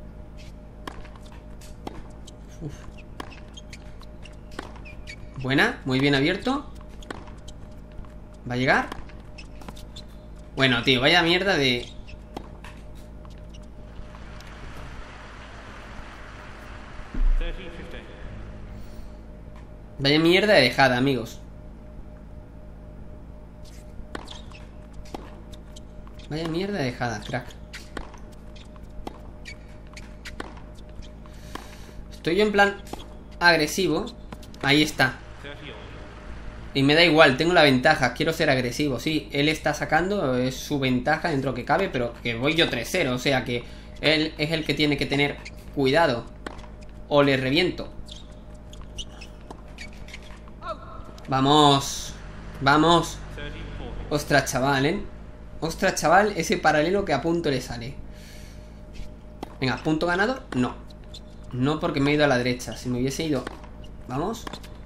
S1: Uf. Buena, muy bien abierto. ¿Va a llegar? Bueno, tío, vaya mierda de... Vaya mierda de dejada, amigos. Vaya mierda de dejada, crack. Estoy yo en plan agresivo. Ahí está. Y me da igual, tengo la ventaja. Quiero ser agresivo, sí. Él está sacando, es su ventaja dentro que cabe. Pero que voy yo tres cero. O sea que él es el que tiene que tener cuidado. O le reviento. Vamos. Vamos. Ostras, chaval, ¿eh? Ostras, chaval, ese paralelo que a punto le sale. Venga, punto ganador. No. No, porque me he ido a la derecha. Si me hubiese ido... Vamos.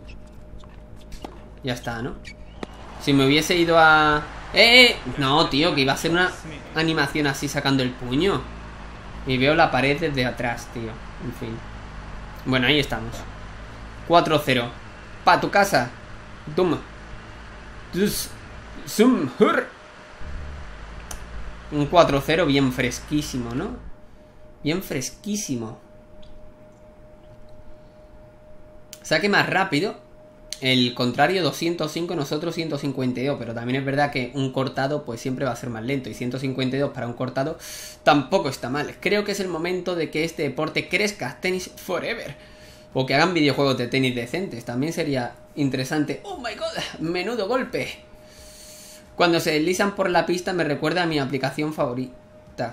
S1: Ya está, ¿no? Si me hubiese ido a... ¡Eh! No, tío, que iba a hacer una animación así sacando el puño. Y veo la pared desde atrás, tío. En fin. Bueno, ahí estamos. cuatro cero. Pa' tu casa. Dum. Zum. Un cuatro cero bien fresquísimo, ¿no? Bien fresquísimo. Saque más rápido. El contrario doscientos cinco, nosotros ciento cincuenta y dos. Pero también es verdad que un cortado pues siempre va a ser más lento. Y ciento cincuenta y dos para un cortado tampoco está mal. Creo que es el momento de que este deporte crezca. Tenis forever. O que hagan videojuegos de tenis decentes. También sería interesante. ¡Oh my god! Menudo golpe. Cuando se deslizan por la pista me recuerda a mi aplicación favorita.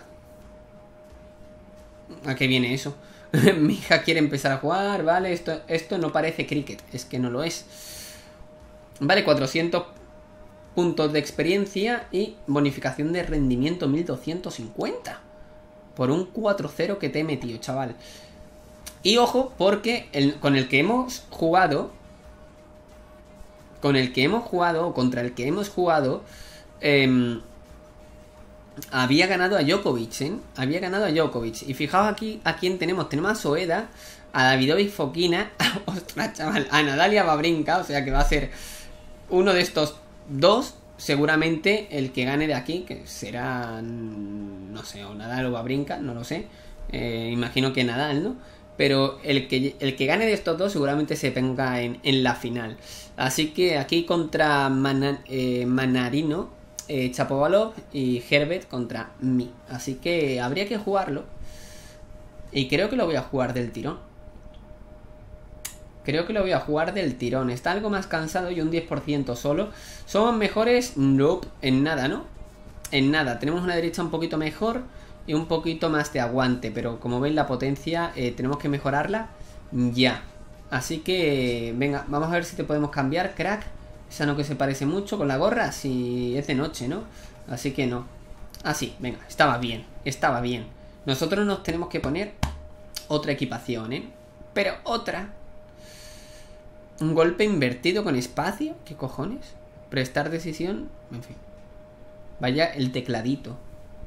S1: ¿A qué viene eso? Mi hija quiere empezar a jugar, vale, esto, esto no parece cricket, es que no lo es. Vale, cuatrocientos puntos de experiencia y bonificación de rendimiento mil doscientos cincuenta. Por un cuatro cero que te he metido, chaval. Y ojo, porque el, con el que hemos jugado, con el que hemos jugado, o contra el que hemos jugado, eh, había ganado a Djokovic, ¿eh? Había ganado a Djokovic. Y fijaos aquí a quién tenemos. Tenemos a Soeda, a Davidovich Fokina, ostras, chaval, a Natalia Wawrinka. O sea que va a ser uno de estos dos. Seguramente el que gane de aquí, que será, no sé, o Nadal o Wawrinka, no lo sé. Eh, imagino que Nadal, ¿no? Pero el que, el que gane de estos dos seguramente se ponga en, en la final. Así que aquí contra Mana, eh, Manarino, eh, Chapovalov y Herbert contra mí. Así que habría que jugarlo. Y creo que lo voy a jugar del tirón. Creo que lo voy a jugar del tirón. Está algo más cansado y un diez por ciento solo. ¿Somos mejores? Nope, en nada, ¿no? En nada. Tenemos una derecha un poquito mejor y un poquito más de aguante. Pero como veis la potencia eh, tenemos que mejorarla ya. Así que venga, vamos a ver si te podemos cambiar, crack. Esa no que se parece mucho con la gorra. Si es de noche, ¿no? Así que no. Ah, sí, venga, estaba bien. Estaba bien. Nosotros nos tenemos que poner otra equipación, ¿eh? Pero otra. Un golpe invertido con espacio. ¿Qué cojones? Prestar decisión. En fin. Vaya el tecladito.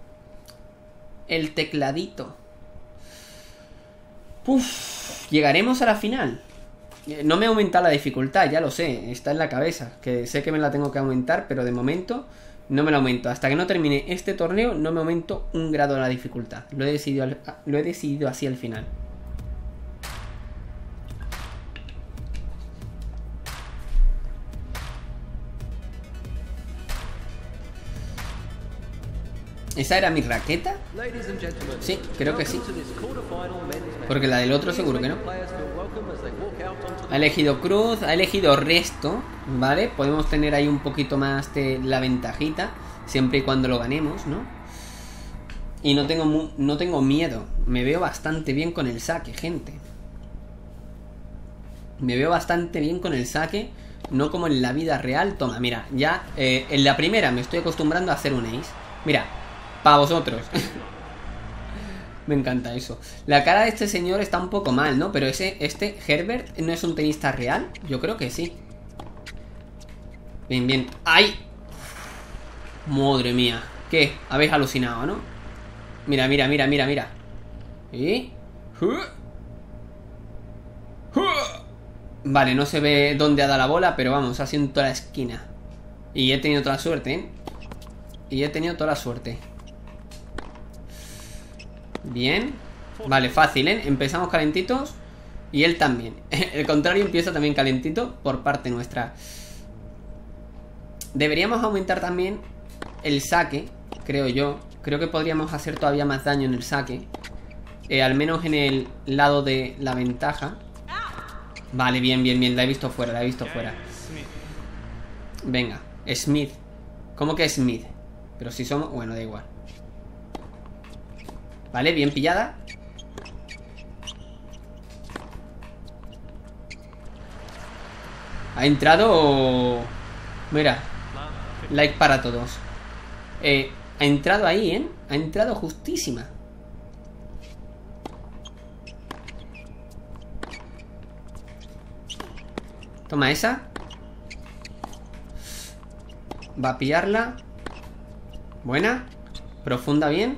S1: El tecladito. Uf, llegaremos a la final. No me ha aumentado la dificultad, ya lo sé. Está en la cabeza. Que sé que me la tengo que aumentar, pero de momento no me la aumento. Hasta que no termine este torneo no me aumento un grado de la dificultad. Lo he decidido, lo he decidido así al final. ¿Esa era mi raqueta? Sí, creo que sí. Porque la del otro seguro que no. Ha elegido cruz, ha elegido resto, ¿vale? Podemos tener ahí un poquito más de la ventajita, siempre y cuando lo ganemos, ¿no? Y no tengo, no tengo miedo. Me veo bastante bien con el saque, gente. Me veo bastante bien con el saque. No como en la vida real. Toma, mira, ya eh, en la primera me estoy acostumbrando a hacer un ace. Mira, para vosotros. Me encanta eso. La cara de este señor está un poco mal, ¿no? Pero ese, este Herbert no es un tenista real. Yo creo que sí. Bien, bien. ¡Ay! Madre mía. ¿Qué? Habéis alucinado, ¿no? Mira, mira, mira, mira, mira. ¿Y? Vale, no se ve dónde ha dado la bola, pero vamos, ha sido en toda la esquina. Y he tenido toda la suerte, ¿eh? Y he tenido toda la suerte. Bien. Vale, fácil, ¿eh? Empezamos calentitos. Y él también. El contrario empieza también calentito por parte nuestra. Deberíamos aumentar también el saque, creo yo. Creo que podríamos hacer todavía más daño en el saque. Eh, al menos en el lado de la ventaja. Vale, bien, bien, bien. La he visto fuera, la he visto fuera. Venga, Smith. ¿Cómo que Smith? Pero si somos... Bueno, da igual. Vale, bien pillada. ¿Ha entrado? Mira, like para todos. eh, Ha entrado ahí, ¿eh? Ha entrado justísima. Toma esa. Va a pillarla. Buena. Profunda bien.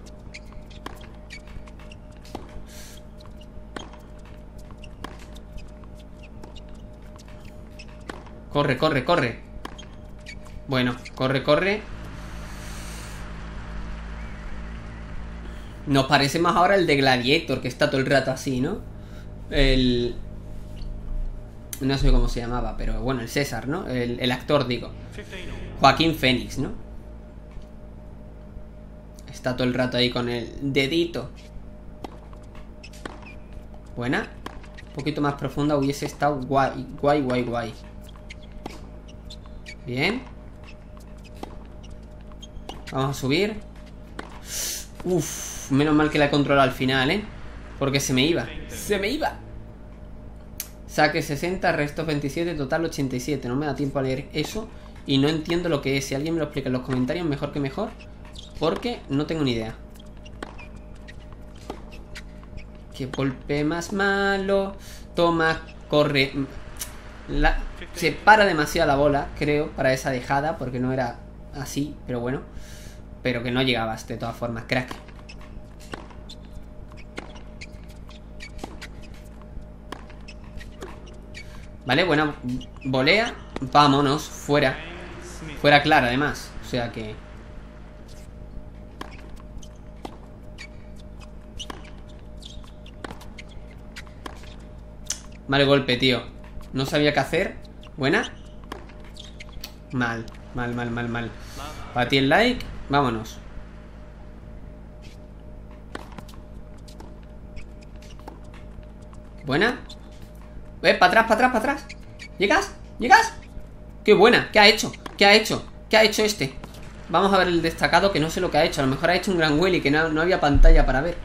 S1: Corre, corre, corre. Bueno, corre, corre. Nos parece más ahora el de Gladiator, que está todo el rato así, ¿no? El... No sé cómo se llamaba, pero bueno, el César, ¿no? El, el actor, digo. Joaquín Phoenix, ¿no? Está todo el rato ahí con el dedito. Buena. Un poquito más profunda hubiese estado guay, guay, guay, guay. Bien. Vamos a subir. Uf, menos mal que la he controlado al final, ¿eh? Porque se me iba. ¡Se me iba! Saque sesenta, resto veintisiete, total ochenta y siete. No me da tiempo a leer eso. Y no entiendo lo que es. Si alguien me lo explica en los comentarios, mejor que mejor. Porque no tengo ni idea. Qué golpe más malo. Toma, corre. La... Se para demasiado la bola, creo, para esa dejada. Porque no era así, pero bueno. Pero que no llegabas, de todas formas, crack. Vale, buena volea. Vámonos, fuera. Fuera clara, además. O sea que... Mal golpe, tío. No sabía qué hacer. Buena. Mal, mal, mal, mal, mal. Para ti el like. Vámonos. Buena. Eh, para atrás, para atrás, para atrás. ¿Llegas? ¿Llegas? ¡Qué buena! ¿Qué ha hecho? ¿Qué ha hecho? ¿Qué ha hecho este? Vamos a ver el destacado, que no sé lo que ha hecho. A lo mejor ha hecho un gran wheel y que no, no había pantalla para ver.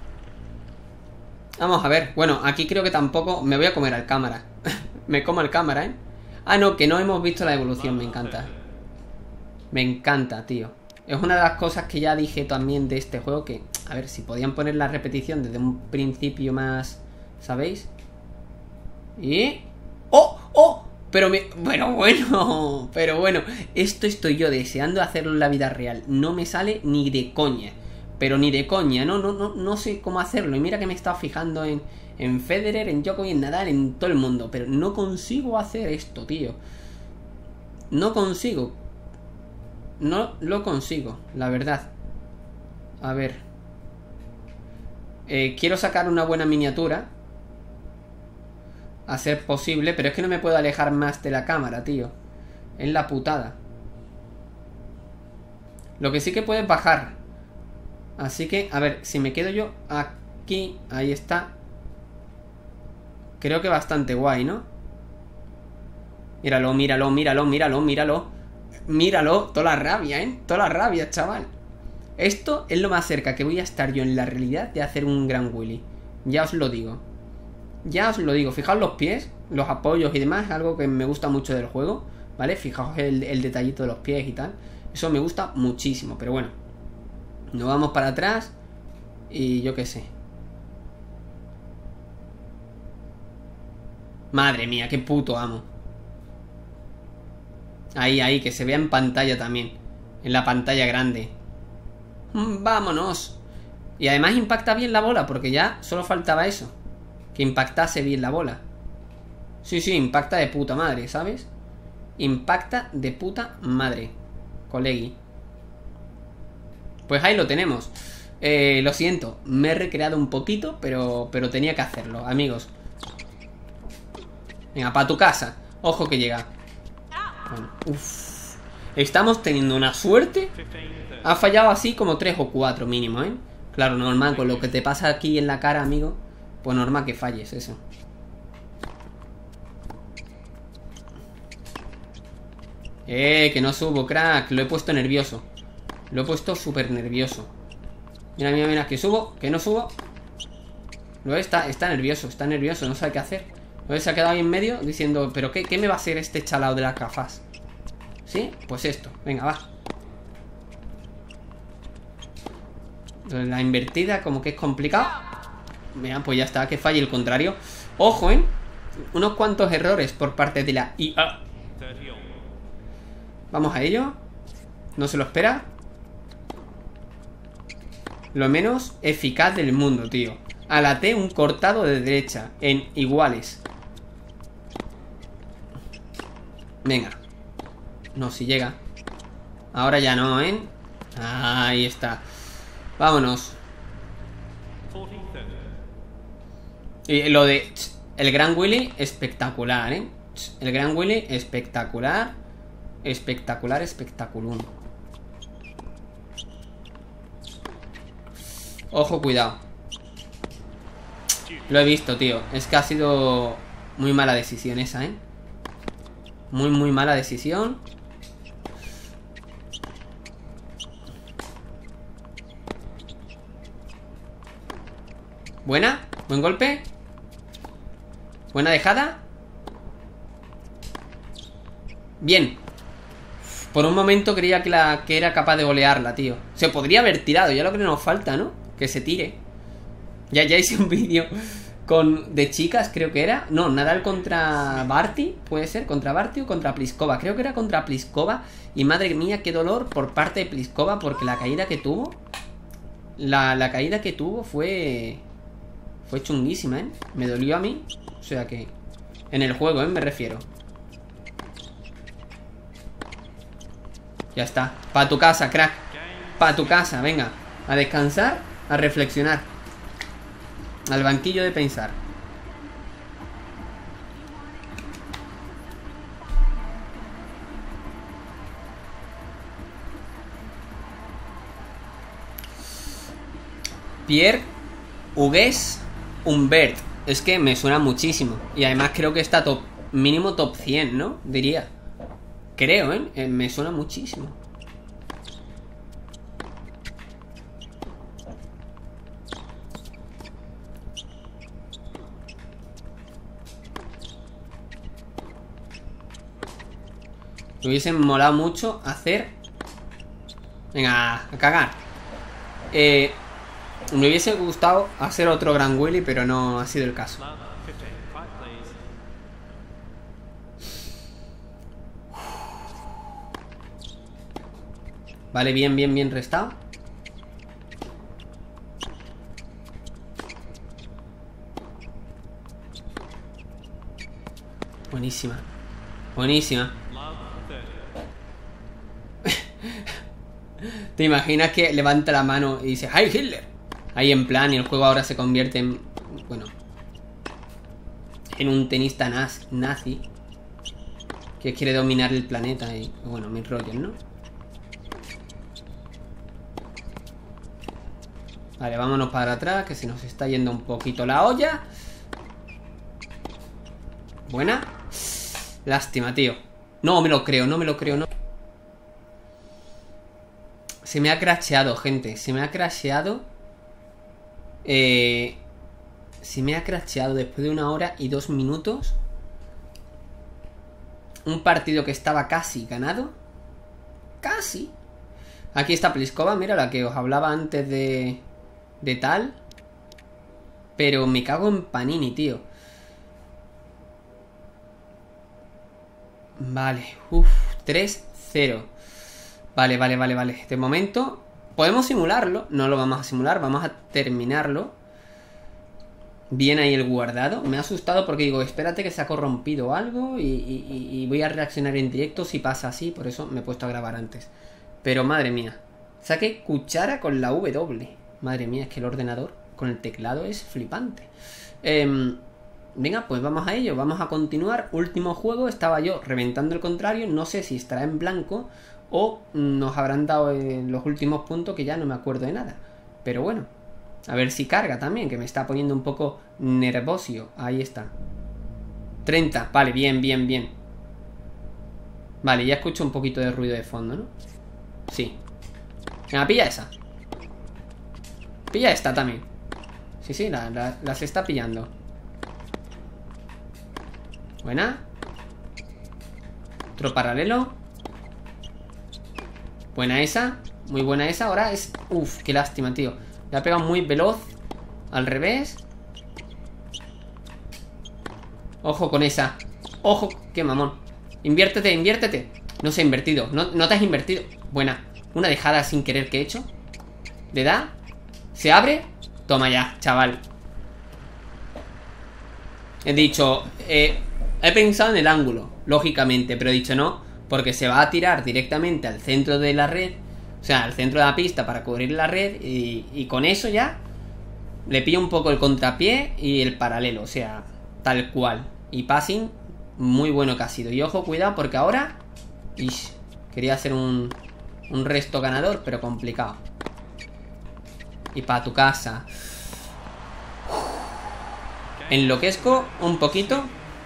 S1: Vamos a ver. Bueno, aquí creo que tampoco... Me voy a comer al cámara. Me como al cámara, ¿eh? Ah, no, que no hemos visto la evolución. Me encanta. Me encanta, tío. Es una de las cosas que ya dije también de este juego. Que, a ver, si podían poner la repetición desde un principio más... ¿Sabéis? Y... ¡Oh! ¡Oh! Pero me... Bueno, bueno. Pero bueno. Esto estoy yo deseando hacerlo en la vida real. No me sale ni de coña. Pero ni de coña. No, no, no, no sé cómo hacerlo. Y mira que me he estado fijando en... En Federer, en Djokovic, en Nadal, en todo el mundo. Pero no consigo hacer esto, tío. No consigo. No lo consigo, la verdad. A ver. Eh, quiero sacar una buena miniatura. A ser posible. Pero es que no me puedo alejar más de la cámara, tío. Es la putada. Lo que sí que puedo es bajar. Así que, a ver, si me quedo yo aquí. Ahí está. Creo que bastante guay, ¿no? Míralo, míralo, míralo, míralo, míralo. Míralo, toda la rabia, ¿eh? Toda la rabia, chaval. Esto es lo más cerca que voy a estar yo en la realidad de hacer un gran wheelie. Ya os lo digo. Ya os lo digo. Fijaos los pies, los apoyos y demás. Es algo que me gusta mucho del juego, ¿vale? Fijaos el, el detallito de los pies y tal. Eso me gusta muchísimo, pero bueno. Nos vamos para atrás. Y yo qué sé. Madre mía, qué puto amo. Ahí, ahí, que se vea en pantalla también. En la pantalla grande. Vámonos. Y además impacta bien la bola, porque ya solo faltaba eso. Que impactase bien la bola. Sí, sí, impacta de puta madre, ¿sabes? Impacta de puta madre, colegui. Pues ahí lo tenemos. eh, Lo siento, me he recreado un poquito, pero, pero tenía que hacerlo, amigos. Venga, para tu casa. Ojo que llega. Bueno, uf. Estamos teniendo una suerte. Ha fallado así como tres o cuatro mínimo, ¿eh? Claro, normal, con lo que te pasa aquí en la cara, amigo. Pues normal que falles eso. Eh, que no subo, crack. Lo he puesto nervioso. Lo he puesto súper nervioso. Mira, mira, mira, que subo, que no subo. Lo está, está nervioso, está nervioso, no sabe qué hacer. Se ha quedado ahí en medio diciendo, ¿pero qué, qué me va a hacer este chalao de las gafas? ¿Sí? Pues esto, venga, va. La invertida como que es complicado. Mira, pues ya está, que falle el contrario. Ojo, ¿eh? Unos cuantos errores por parte de la I A. Vamos a ello. No se lo espera. Lo menos eficaz del mundo, tío. A la T un cortado de derecha en iguales. Venga. No, si llega. Ahora ya no, ¿eh? Ahí está. Vámonos. Y lo de... El gran wheelie, espectacular, ¿eh? El gran wheelie, espectacular. Espectacular, espectaculum. Ojo, cuidado. Lo he visto, tío. Es que ha sido muy mala decisión esa, ¿eh? Muy, muy mala decisión. Buena, buen golpe. Buena dejada. Bien. Por un momento creía que, la, que era capaz de golearla, tío. Se podría haber tirado, ya lo que nos falta, ¿no? Que se tire. Ya, ya hice un vídeo con de chicas, creo que era. No, Nadal contra Barty, puede ser, contra Barty o contra Pliskova. Creo que era contra Pliskova. Y madre mía, qué dolor por parte de Pliskova, porque la caída que tuvo, la, la caída que tuvo fue Fue chunguísima, ¿eh? Me dolió a mí. O sea que en el juego, ¿eh? Me refiero. Ya está, pa' tu casa, crack. Pa' tu casa, venga. A descansar, a reflexionar. Al banquillo de pensar. Pierre Hugues Humbert. Es que me suena muchísimo. Y además creo que está top, mínimo top cien, ¿no? Diría. Creo, ¿eh? eh me suena muchísimo. Me hubiesen molado mucho hacer... Venga, a cagar. Eh... Me hubiese gustado hacer otro Gran Willy, pero no ha sido el caso. Vale, bien, bien, bien restado. Buenísima. Buenísima. ¿Te imaginas que levanta la mano y dice ¡Hi Hitler! Ahí en plan, y el juego ahora se convierte en... Bueno, en un tenista naz, nazi que quiere dominar el planeta y... Bueno, mil rollos, ¿no? Vale, vámonos para atrás, que se nos está yendo un poquito la olla. Buena. Lástima, tío. No me lo creo, no me lo creo, no. Se me ha crasheado, gente. Se me ha crasheado. Eh, se me ha crasheado después de una hora y dos minutos. Un partido que estaba casi ganado. Casi. Aquí está Pliskova, mira, la que os hablaba antes de... De tal. Pero me cago en Panini, tío. Vale, uff, tres cero. Vale, vale, vale, vale. De momento podemos simularlo. No lo vamos a simular, vamos a terminarlo. Bien ahí el guardado. Me ha asustado porque digo, espérate que se ha corrompido algo y, y, y voy a reaccionar en directo si pasa así. Por eso me he puesto a grabar antes. Pero madre mía, saqué cuchara con la W. Madre mía, es que el ordenador con el teclado es flipante. eh, Venga, pues vamos a ello. Vamos a continuar. Último juego, estaba yo reventando el contrario. No sé si estará en blanco o nos habrán dado en los últimos puntos, que ya no me acuerdo de nada. Pero bueno, a ver si carga también, que me está poniendo un poco nervosio. Ahí está. treinta, vale, bien, bien, bien. Vale, ya escucho un poquito de ruido de fondo, ¿no? Sí. Venga, pilla esa. Pilla esta también. Sí, sí, la, la, las está pillando. Buena. Otro paralelo. Buena esa. Muy buena esa. Ahora es... Uf, qué lástima, tío. Le ha pegado muy veloz. Al revés. Ojo con esa. Ojo, qué mamón. Inviértete, inviértete. No se ha invertido. No, no te has invertido. Buena. Una dejada sin querer que he hecho. ¿Le da? ¿Se abre? Toma ya, chaval. He dicho... Eh... He pensado en el ángulo, lógicamente, pero he dicho no, porque se va a tirar directamente al centro de la red, o sea, al centro de la pista para cubrir la red, y, y con eso ya le pillo un poco el contrapié y el paralelo, o sea, tal cual. Y passing, muy bueno que ha sido. Y ojo, cuidado, porque ahora... Ish, quería hacer un, un resto ganador, pero complicado. Y para tu casa. Enloquezco un poquito.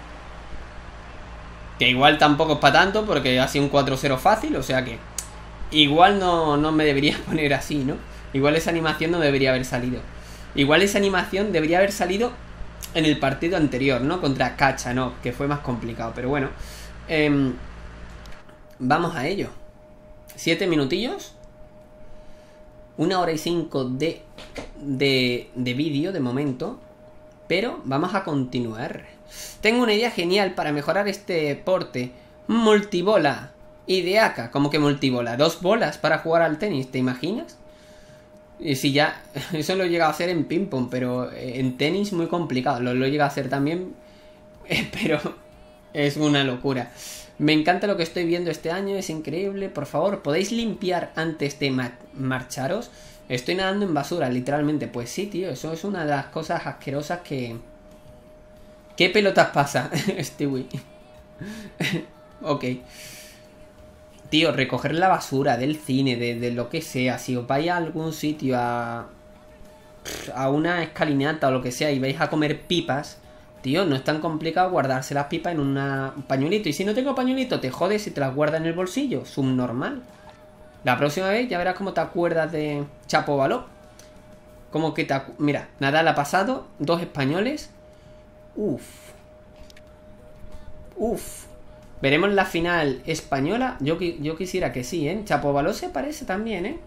S1: Que igual tampoco es para tanto, porque ha sido un cuatro cero fácil, o sea que igual no, no me debería poner así, ¿no? Igual esa animación no debería haber salido. Igual esa animación debería haber salido en el partido anterior, ¿no? Contra Kachanov, que fue más complicado. Pero bueno, eh, vamos a ello. Siete minutillos. Una hora y cinco de, de, de vídeo de momento. Pero vamos a continuar. Tengo una idea genial para mejorar este porte. Multibola. Ideaca. ¿Cómo que multibola? Dos bolas para jugar al tenis, ¿te imaginas? Y si ya... Eso lo he llegado a hacer en ping pong, pero en tenis muy complicado. Lo, lo he llegado a hacer también, pero es una locura. Me encanta lo que estoy viendo este año, es increíble. Por favor, ¿podéis limpiar antes de ma marcharos? Estoy nadando en basura, literalmente. Pues sí, tío, eso es una de las cosas asquerosas que... ¿Qué pelotas pasa, Stewie? Ok. Tío, recoger la basura del cine, de, de lo que sea. Si os vais a algún sitio a... A una escalinata o lo que sea y vais a comer pipas... Tío, no es tan complicado guardarse las pipas en una, un pañuelito. Y si no tengo pañuelito, te jodes y te las guardas en el bolsillo. Subnormal. La próxima vez ya verás cómo te acuerdas de Chapovalov. Como que te... Mira, Nadal ha pasado. Dos españoles. Uf. Uf. Veremos la final española. Yo, yo quisiera que sí, ¿eh? Chapovalov se parece también, ¿eh?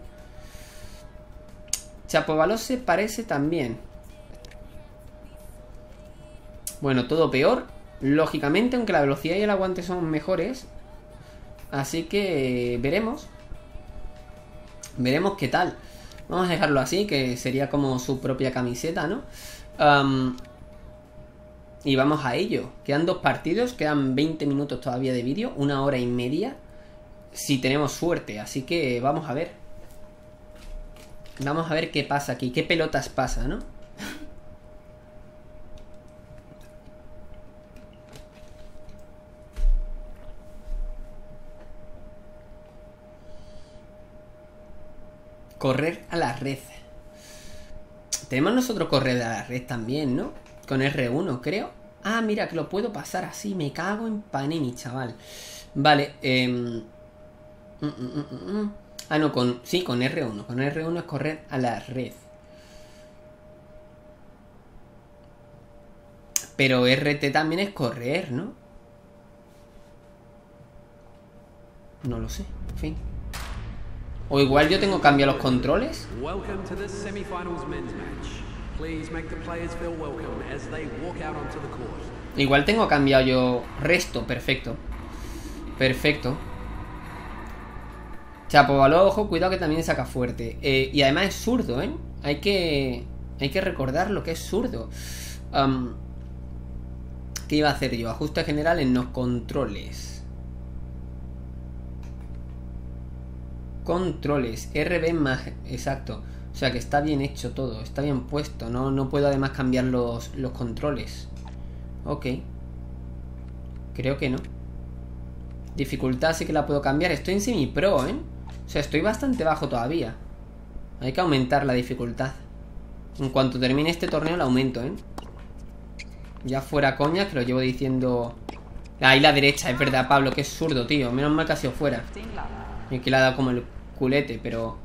S1: Chapovalov se parece también. Bueno, todo peor, lógicamente, aunque la velocidad y el aguante son mejores. Así que veremos. Veremos qué tal. Vamos a dejarlo así, que sería como su propia camiseta, ¿no? Um, y vamos a ello. Quedan dos partidos, quedan veinte minutos todavía de vídeo, una hora y media, si tenemos suerte. Así que vamos a ver. Vamos a ver qué pasa aquí, qué pelotas pasa, ¿no? Correr a la red. Tenemos nosotros correr a la red también, ¿no? Con erre uno, creo. Ah, mira, que lo puedo pasar así. Me cago en panini, chaval. Vale, eh... mm, mm, mm, mm. Ah, no, con... Sí, con erre uno. Con erre uno es correr a la red. Pero erre te también es correr, ¿no? No lo sé, en fin. O igual yo tengo cambiado los controles. Igual tengo cambiado yo resto, perfecto. Perfecto. Chapovalov, ojo, cuidado que también saca fuerte. Eh, y además es zurdo, ¿eh? Hay que, hay que recordar lo que es zurdo. Um, ¿Qué iba a hacer yo? Ajuste general en los controles. Controles, erre be más, exacto. O sea que está bien hecho todo, está bien puesto. No, no puedo además cambiar los, los controles. Ok. Creo que no. Dificultad sí que la puedo cambiar. Estoy en semi-pro, ¿eh? O sea, estoy bastante bajo todavía. Hay que aumentar la dificultad. En cuanto termine este torneo la aumento, ¿eh? Ya fuera coña, que lo llevo diciendo. Ahí la derecha, es verdad, Pablo, que es zurdo, tío. Menos mal que ha sido fuera. Y que le ha dado como el culete, pero...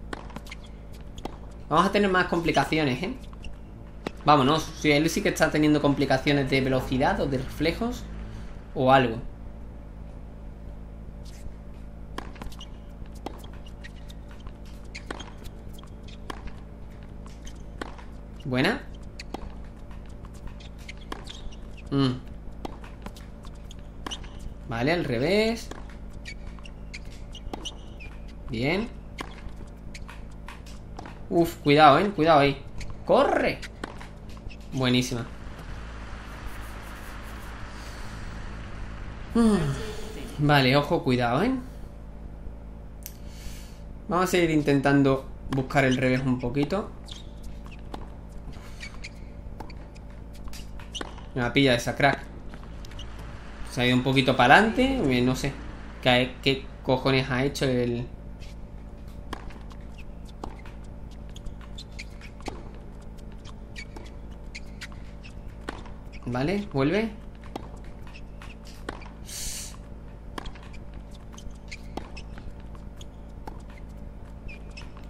S1: Vamos a tener más complicaciones, ¿eh? Vámonos. Si él sí que está teniendo complicaciones de velocidad o de reflejos o algo. Buena. Mm. Vale, al revés. Bien. Uf, cuidado, eh, cuidado ahí. ¡Corre! Buenísima. mm. Vale, ojo, cuidado, eh. Vamos a seguir intentando buscar el revés un poquito. Me la pilla esa, crack. Se ha ido un poquito para adelante. No sé ¿Qué, qué cojones ha hecho el... Vale, vuelve.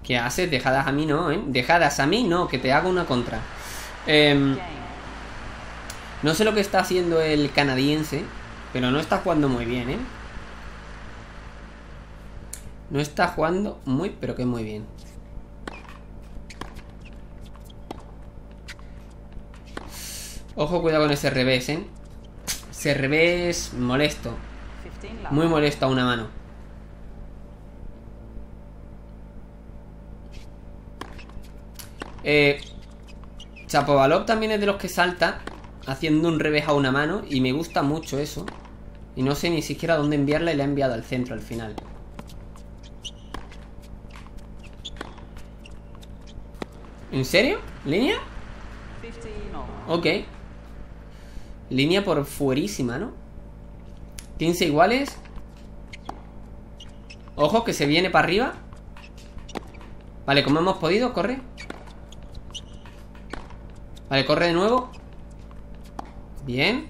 S1: ¿Qué haces? Dejadas a mí no, ¿eh? Dejadas a mí no, que te hago una contra. Eh, no sé lo que está haciendo el canadiense, pero no está jugando muy bien, ¿eh? No está jugando muy, pero que muy bien. Ojo, cuidado con ese revés, ¿eh? Ese revés molesto. Muy molesto a una mano. Eh, Chapovalov también es de los que salta haciendo un revés a una mano. Y me gusta mucho eso. Y no sé ni siquiera dónde enviarla y la he enviado al centro al final. ¿En serio? ¿Línea? Ok. Línea por fuerísima, ¿no? quince iguales. Ojo, que se viene para arriba. Vale, como hemos podido, corre. Vale, corre de nuevo. Bien.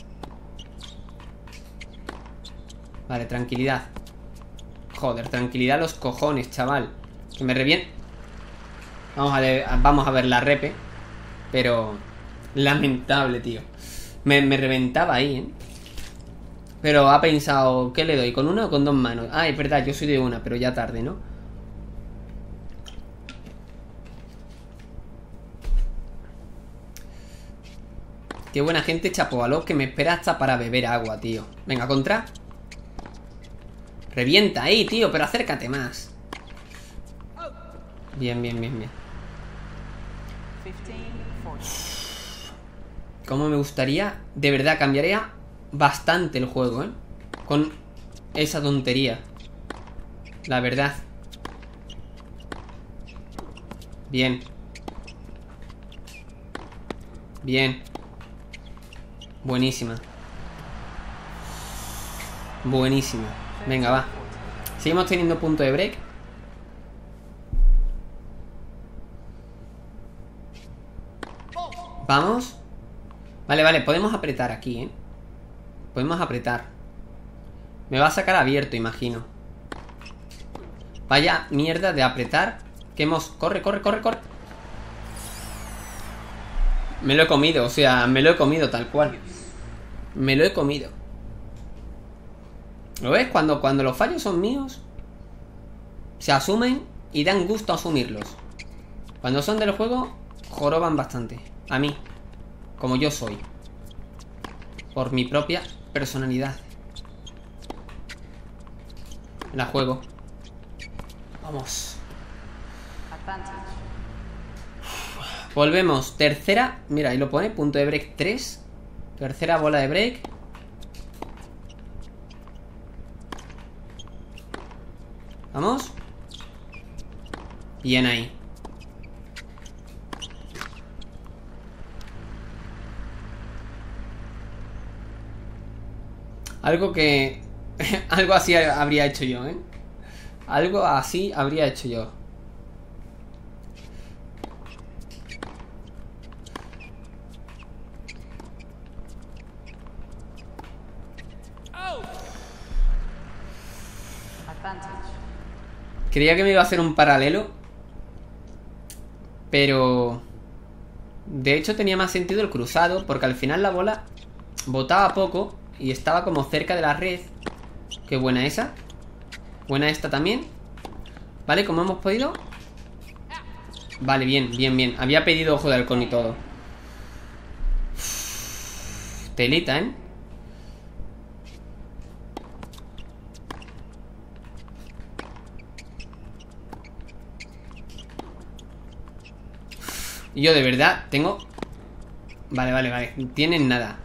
S1: Vale, tranquilidad. Joder, tranquilidad los cojones, chaval. Que me reviente. Vamos a ver, vamos a ver la repe. Pero lamentable, tío. Me, me reventaba ahí, ¿eh? Pero ha pensado, ¿qué le doy? ¿Con una o con dos manos? Ah, es verdad, yo soy de una, pero ya tarde, ¿no? Qué buena gente, Chapovalov, que me espera hasta para beber agua, tío. Venga, contra. Revienta ahí, tío, pero acércate más. Bien, bien, bien, bien. Cómo me gustaría. De verdad, cambiaría bastante el juego, ¿eh? Con esa tontería. La verdad. Bien. Bien. Buenísima. Buenísima. Venga, va. Seguimos teniendo punto de break. Vamos. Vale, vale, podemos apretar aquí, ¿eh? Podemos apretar. Me va a sacar abierto, imagino. Vaya mierda de apretar. Que hemos... Corre, corre, corre, corre. Me lo he comido, o sea, me lo he comido tal cual. Me lo he comido. ¿Lo ves? Cuando, cuando los fallos son míos, se asumen y dan gusto asumirlos. Cuando son del juego, joroban bastante. A mí, como yo soy. Por mi propia personalidad. La juego. Vamos. Volvemos. Tercera. Mira, ahí lo pone. Punto de break tres. Tercera bola de break. Vamos. Bien ahí. Algo que... algo así habría hecho yo, ¿eh? Algo así habría hecho yo. Creía que me iba a hacer un paralelo, pero... de hecho tenía más sentido el cruzado, porque al final la bola botaba poco y estaba como cerca de la red. Qué buena esa. Buena esta también. Vale, como hemos podido. Vale, bien, bien, bien. Había pedido ojo de halcón y todo. Uf, telita, ¿eh? Y yo de verdad tengo... Vale, vale, vale. Tienen nada.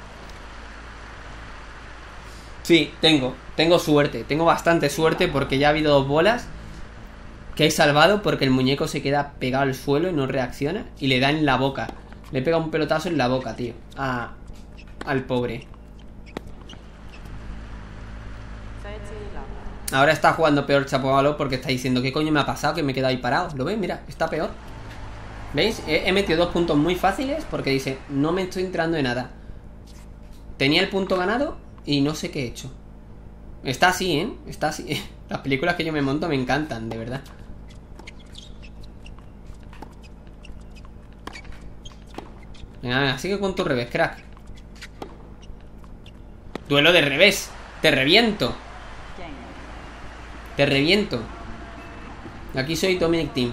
S1: Sí, tengo. Tengo suerte. Tengo bastante suerte porque ya ha habido dos bolas que he salvado porque el muñeco se queda pegado al suelo y no reacciona. Y le da en la boca. Le pega un pelotazo en la boca, tío. A... al pobre. Ahora está jugando peor Chapovalov porque está diciendo ¿qué coño me ha pasado? Que me he quedado ahí parado. ¿Lo ves? Mira, está peor. ¿Veis? He, he metido dos puntos muy fáciles porque dice, no me estoy enterando de nada. Tenía el punto ganado y no sé qué he hecho. Está así, ¿eh? Está así. Las películas que yo me monto me encantan, de verdad. Venga, venga, sigue con tu revés, crack. Duelo de revés. Te reviento. Te reviento. Aquí soy Dominic Team.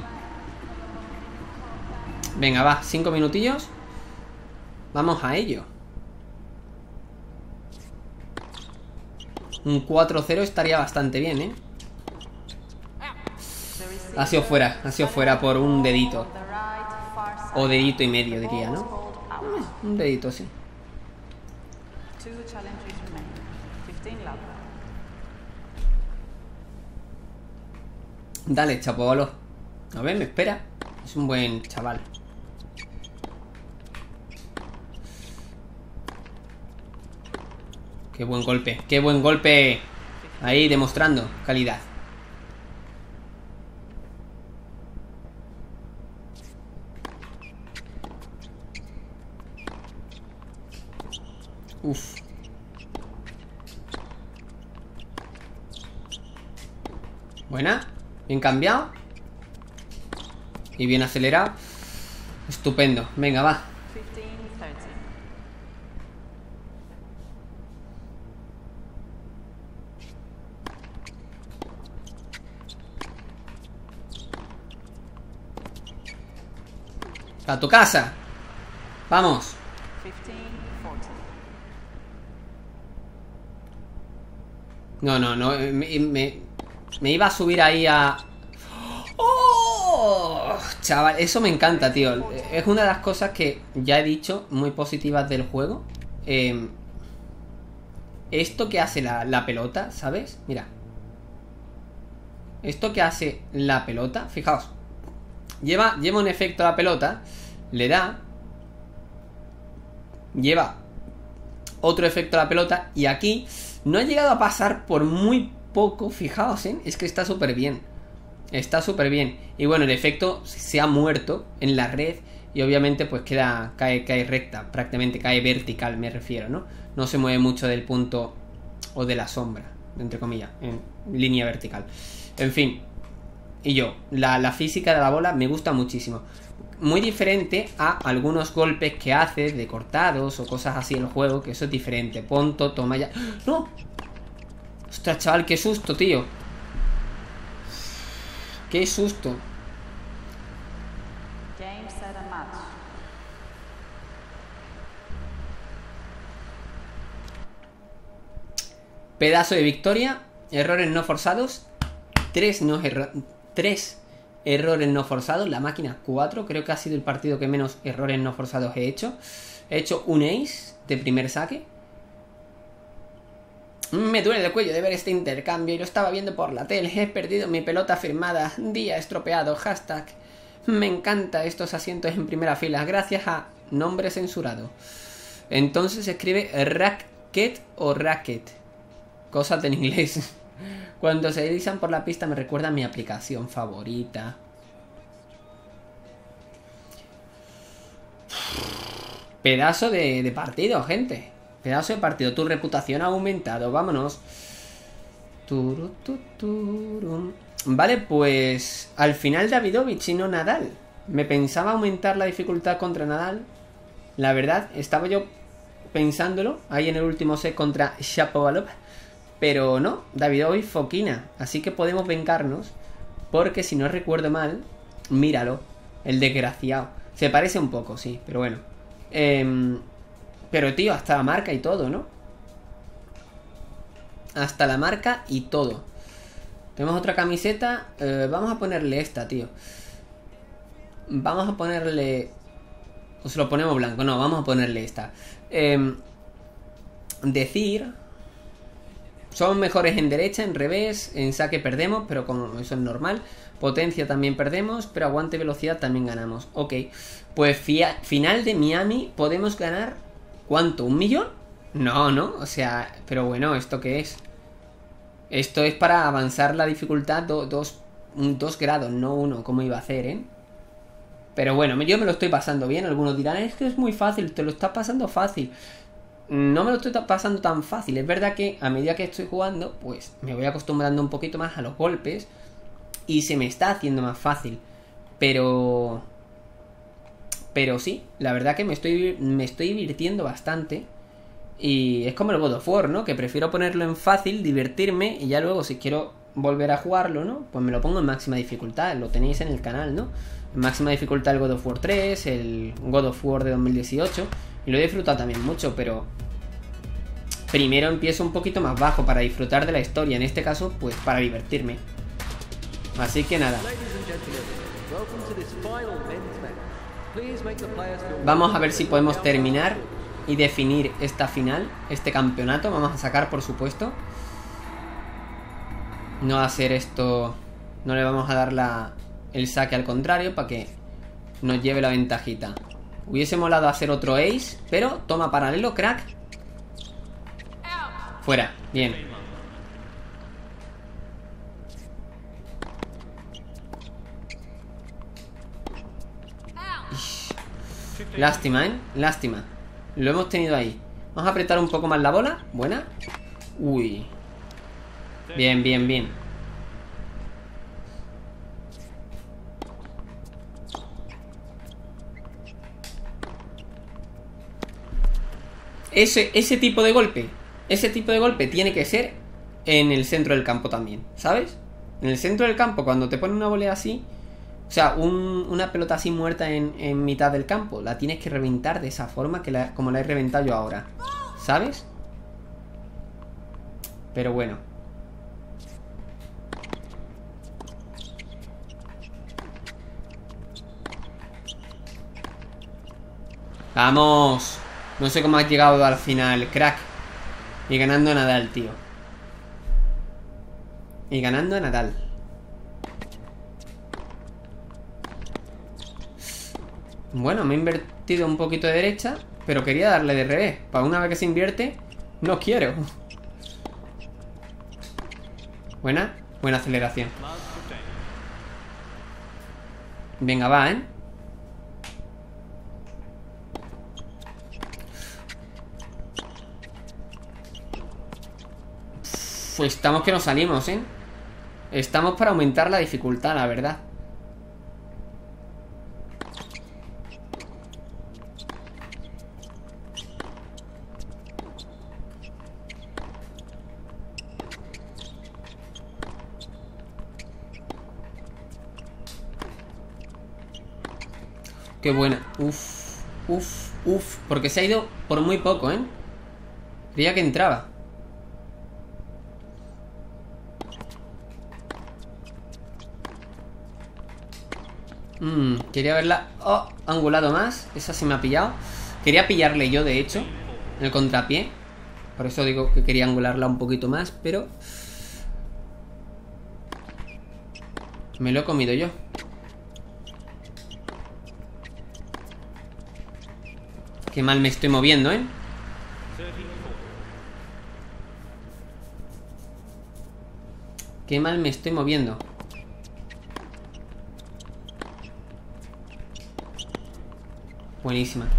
S1: Venga, va, cinco minutillos. Vamos a ello. Un cuatro cero estaría bastante bien, ¿eh? Ha sido fuera, ha sido fuera por un dedito. O dedito y medio, diría, ¿no? Un dedito, sí. Dale, Chapovalo. A ver, me espera. Es un buen chaval. Qué buen golpe, qué buen golpe. Ahí demostrando calidad. Uf. Buena. Bien cambiado. Y bien acelerado. Estupendo. Venga, va. A tu casa. Vamos. No, no, no. Me, me, me iba a subir ahí a... ¡Oh! Chaval, eso me encanta, tío. Es una de las cosas que ya he dicho muy positivas del juego. Eh, esto que hace la, la pelota, ¿sabes? Mira. Esto que hace la pelota, fijaos. Lleva, lleva un efecto a la pelota. Le da. Lleva otro efecto a la pelota. Y aquí no ha llegado a pasar por muy poco. Fijaos, ¿eh? Es que está súper bien. Está súper bien. Y bueno, el efecto se ha muerto en la red. Y obviamente pues queda, cae, cae recta. Prácticamente cae vertical, me refiero, ¿no? No se mueve mucho del punto o de la sombra, entre comillas, en línea vertical. En fin. Y yo, la, la física de la bola me gusta muchísimo. Muy diferente a algunos golpes que hace de cortados o cosas así en el juego, que eso es diferente. Ponto, toma ya. ¡No! Ostras, chaval, qué susto, tío. Qué susto. Pedazo de victoria. Errores no forzados. Tres no errores. Tres errores no forzados. La máquina cuatro. Creo que ha sido el partido que menos errores no forzados he hecho. He hecho un ace de primer saque. Me duele el cuello de ver este intercambio y lo estaba viendo por la tele. He perdido mi pelota firmada. Día estropeado. Hashtag. Me encanta estos asientos en primera fila. Gracias a nombre censurado. Entonces se escribe racket o racket. Cosas en inglés. Cuando se deslizan por la pista me recuerda a mi aplicación favorita. Pedazo de, de partido, gente. Pedazo de partido. Tu reputación ha aumentado. Vámonos. Turu, tu, turu. Vale, pues al final Davidovich y no Nadal. Me pensaba aumentar la dificultad contra Nadal. La verdad, estaba yo pensándolo ahí en el último set contra Shapovalov. Pero no, Davidovich Fokina. Así que podemos vengarnos. Porque si no recuerdo mal, míralo, el desgraciado. Se parece un poco, sí, pero bueno. Eh, pero tío, hasta la marca y todo, ¿no? Hasta la marca y todo. Tenemos otra camiseta. eh, Vamos a ponerle esta, tío. Vamos a ponerle... O se lo ponemos blanco, no, vamos a ponerle esta. eh, Decir... Somos mejores en derecha, en revés, en saque perdemos, pero como eso es normal. Potencia también perdemos, pero aguante y velocidad también ganamos. Ok, pues final de Miami podemos ganar... ¿Cuánto? ¿Un millón? No, no, o sea, pero bueno, ¿esto qué es? Esto es para avanzar la dificultad do, dos, dos grados, no uno, como iba a hacer, ¿eh? Pero bueno, yo me lo estoy pasando bien. Algunos dirán, es que es muy fácil, te lo estás pasando fácil. No me lo estoy pasando tan fácil. Es verdad que a medida que estoy jugando, pues me voy acostumbrando un poquito más a los golpes y se me está haciendo más fácil. Pero... Pero sí, la verdad que me estoy, me estoy divirtiendo bastante. Y es como el God of War, ¿no? Que prefiero ponerlo en fácil, divertirme, y ya luego si quiero volver a jugarlo, ¿no? Pues me lo pongo en máxima dificultad, lo tenéis en el canal, ¿no? En máxima dificultad el God of War tres, el God of War de dos mil dieciocho, y lo he disfrutado también mucho, pero primero empiezo un poquito más bajo para disfrutar de la historia, en este caso, pues para divertirme. Así que nada. Vamos a ver si podemos terminar y definir esta final, este campeonato. Vamos a sacar, por supuesto. No va a hacer esto. No le vamos a dar la, el saque al contrario para que nos lleve la ventajita. Hubiese molado hacer otro ace, pero toma paralelo, crack. Fuera, bien. Lástima, ¿eh? Lástima. Lo hemos tenido ahí. Vamos a apretar un poco más la bola. Buena. Uy. Bien, bien, bien. Ese, ese tipo de golpe. Ese tipo de golpe tiene que ser en el centro del campo también, ¿sabes? En el centro del campo, cuando te ponen una volea así, o sea, un, una pelota así muerta en, en mitad del campo, la tienes que reventar de esa forma que la, como la he reventado yo ahora, ¿sabes? Pero bueno. ¡Vamos! No sé cómo has llegado al final, crack. Y ganando a Nadal, tío. Y ganando a Nadal. Bueno, me he invertido un poquito de derecha, pero quería darle de revés. Para una vez que se invierte, no quiero. Buena, buena aceleración. Venga, va, ¿eh? Pues estamos que nos salimos, ¿eh? Estamos para aumentar la dificultad, la verdad. Qué buena. Uf, uf, uf. Porque se ha ido por muy poco, ¿eh? Creía que entraba. Mm, quería verla. Oh, angulado más. Esa se me ha pillado. Quería pillarle yo, de hecho, en el contrapié. Por eso digo que quería angularla un poquito más, pero me lo he comido yo. Qué mal me estoy moviendo, ¿eh? Qué mal me estoy moviendo. Buenísima.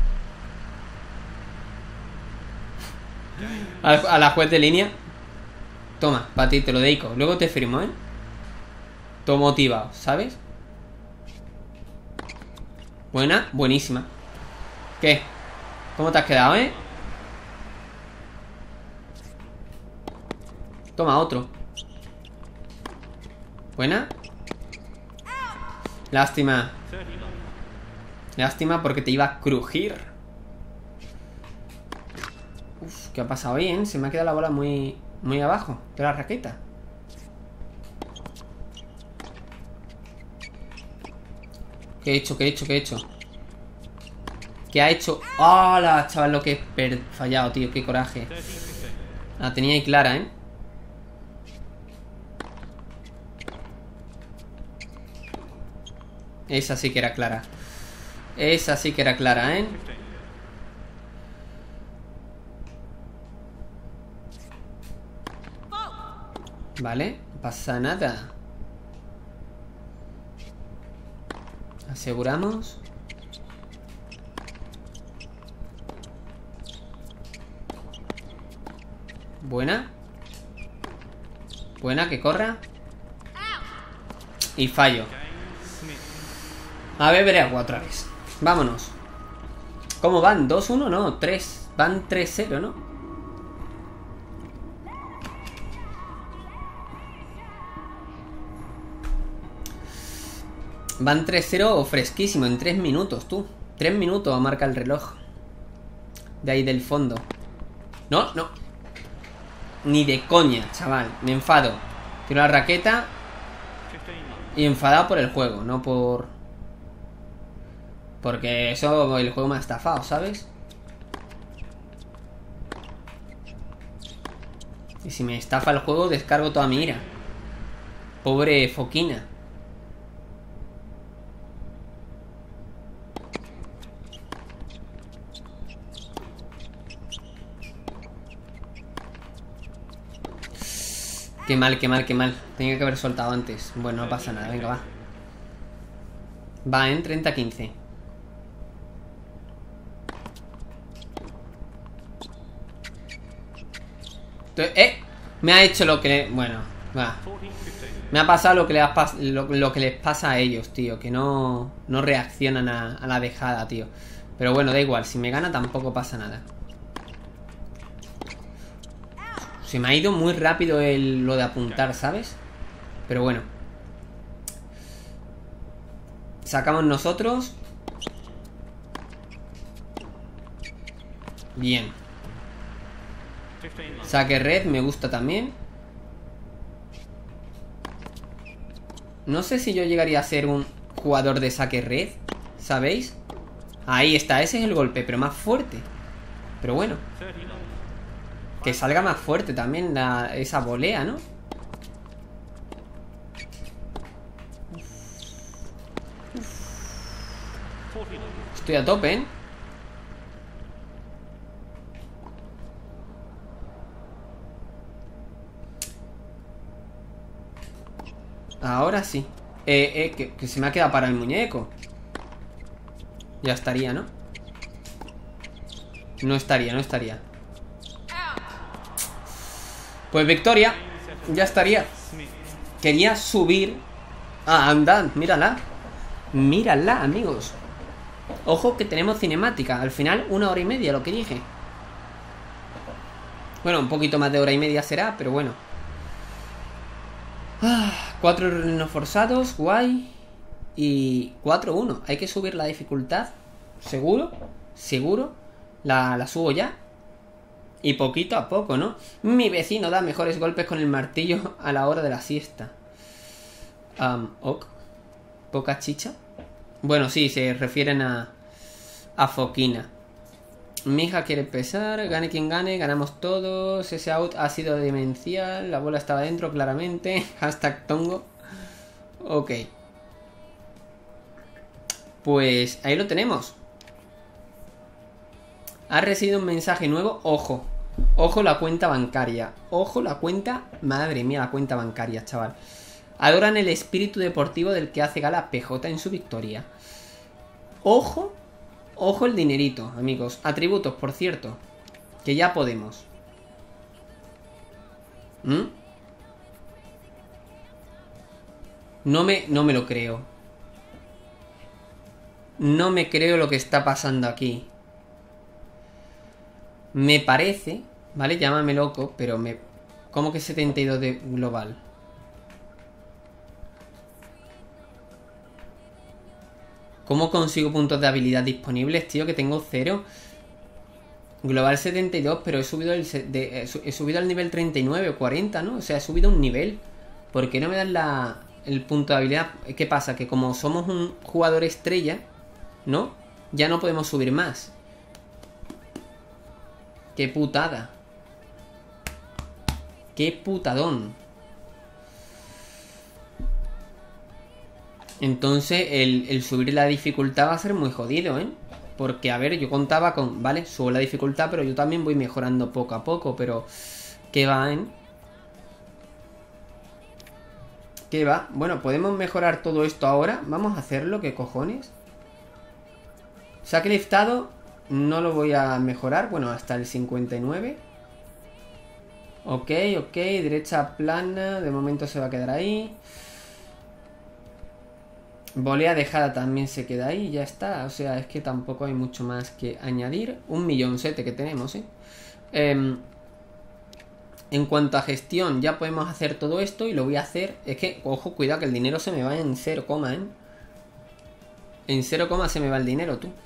S1: A, a la juez de línea. Toma, para ti, te lo dedico. Luego te firmo, ¿eh? Todo motivado, ¿sabes? Buena, buenísima. ¿Qué? ¿Cómo te has quedado, eh? Toma otro. Buena. Lástima. Lástima porque te iba a crujir. Uf, ¿qué ha pasado ahí, eh? Se me ha quedado la bola muy, muy abajo de la raqueta. ¿Qué he hecho? ¿Qué he hecho? ¿Qué he hecho? ¿Qué ha hecho? ¡Hala, chaval! Lo que he fallado, tío. ¡Qué coraje! La tenía ahí clara, ¿eh? Esa sí que era clara. Esa sí que era clara, ¿eh? Vale, no pasa nada. Aseguramos. Buena. Buena, que corra. Y fallo. A ver, veré agua otra vez. Vámonos. ¿Cómo van? ¿dos uno? No, tres. Van tres cero, ¿no? Van tres cero fresquísimo, en tres minutos, tú. tres minutos marca el reloj. De ahí del fondo. No, no. Ni de coña, chaval. Me enfado. Tiro la raqueta. Y enfadado por el juego, no por... Porque eso, el juego me ha estafado, ¿sabes? Y si me estafa el juego, descargo toda mi ira. Pobre Foquina. Qué mal, qué mal, qué mal. Tenía que haber soltado antes. Bueno, no pasa nada, venga, va. Va en treinta a quince. Eh, me ha hecho lo que le... Bueno, va. Me ha pasado lo que, le ha pas... lo, lo que les pasa a ellos, tío. Que no, no reaccionan a, a la dejada, tío. Pero bueno, da igual. Si me gana tampoco pasa nada. Se me ha ido muy rápido el, lo de apuntar, ¿sabes? Pero bueno. Sacamos nosotros. Bien. Saque red, me gusta también. No sé si yo llegaría a ser un jugador de saque red, ¿sabéis? Ahí está, ese es el golpe, pero más fuerte. Pero bueno. Que salga más fuerte también la, esa volea, ¿no? Estoy a tope, ¿eh? Ahora sí. Eh, eh, que, que se me ha quedado para el muñeco. Ya estaría, ¿no? No estaría, no estaría. Pues victoria. Ya estaría. Quería subir. Ah, andad, mírala. Mírala, amigos. Ojo que tenemos cinemática. Al final, una hora y media, lo que dije. Bueno, un poquito más de hora y media será, pero bueno. Ah, cuatro no forzados, guay. Y cuatro uno. Hay que subir la dificultad. ¿Seguro? ¿Seguro? La, la subo ya. Y poquito a poco, ¿no? Mi vecino da mejores golpes con el martillo a la hora de la siesta. Um, ok. Poca chicha. Bueno, sí, se refieren a A Foquina. Mi hija quiere pesar. Gane quien gane, ganamos todos. Ese out ha sido demencial. La bola estaba dentro, claramente. Hashtag tongo. Ok. Pues ahí lo tenemos. Ha recibido un mensaje nuevo. Ojo. Ojo la cuenta bancaria. Ojo la cuenta... Madre mía, la cuenta bancaria, chaval. Adoran el espíritu deportivo del que hace gala P J en su victoria. Ojo. Ojo el dinerito, amigos. Atributos, por cierto. Que ya podemos. ¿Mm? No me, no me lo creo. No me creo lo que está pasando aquí. Me parece, ¿vale? Llámame loco, pero me... ¿Cómo que setenta y dos de global? ¿Cómo consigo puntos de habilidad disponibles, tío? Que tengo cero. Global setenta y dos, pero he subido el de, he subido al nivel treinta y nueve o cuarenta, ¿no? O sea, he subido un nivel. ¿Por qué no me dan la, el punto de habilidad? ¿Qué pasa? Que como somos un jugador estrella, ¿no? Ya no podemos subir más. ¡Qué putada! ¡Qué putadón! Entonces el, el subir la dificultad va a ser muy jodido, ¿eh? Porque, a ver, yo contaba con... Vale, subo la dificultad, pero yo también voy mejorando poco a poco. Pero... ¿Qué va, eh? ¿Qué va? Bueno, ¿podemos mejorar todo esto ahora? Vamos a hacerlo, ¿qué cojones? Saque liftado. No lo voy a mejorar. Bueno, hasta el cincuenta y nueve. Ok, ok. Derecha plana. De momento se va a quedar ahí. Volea dejada también se queda ahí, ya está. O sea, es que tampoco hay mucho más que añadir. Un millón sete que tenemos, ¿eh? Eh, En cuanto a gestión, ya podemos hacer todo esto y lo voy a hacer. Es que, ojo, cuidado que el dinero se me va en cero, ¿eh? En cero, se me va el dinero, tú.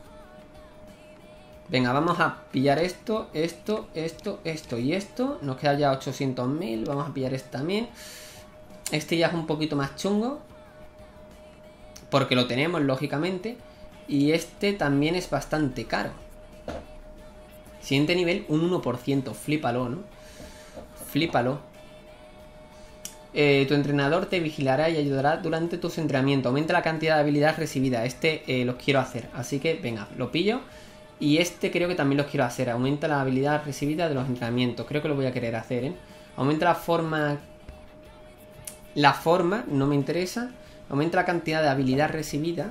S1: Venga, vamos a pillar esto, esto, esto, esto y esto. Nos queda ya ochocientos mil. Vamos a pillar este también. Este ya es un poquito más chungo, porque lo tenemos, lógicamente. Y este también es bastante caro. Siguiente nivel, un uno por ciento. Flípalo, ¿no? Flípalo. Eh, tu entrenador te vigilará y ayudará durante tus entrenamientos. Aumenta la cantidad de habilidades recibidas. Este eh, los quiero hacer. Así que, venga, lo pillo. Y este creo que también los quiero hacer. Aumenta la habilidad recibida de los entrenamientos. Creo que lo voy a querer hacer, ¿eh? Aumenta la forma... La forma, no me interesa. Aumenta la cantidad de habilidad recibida.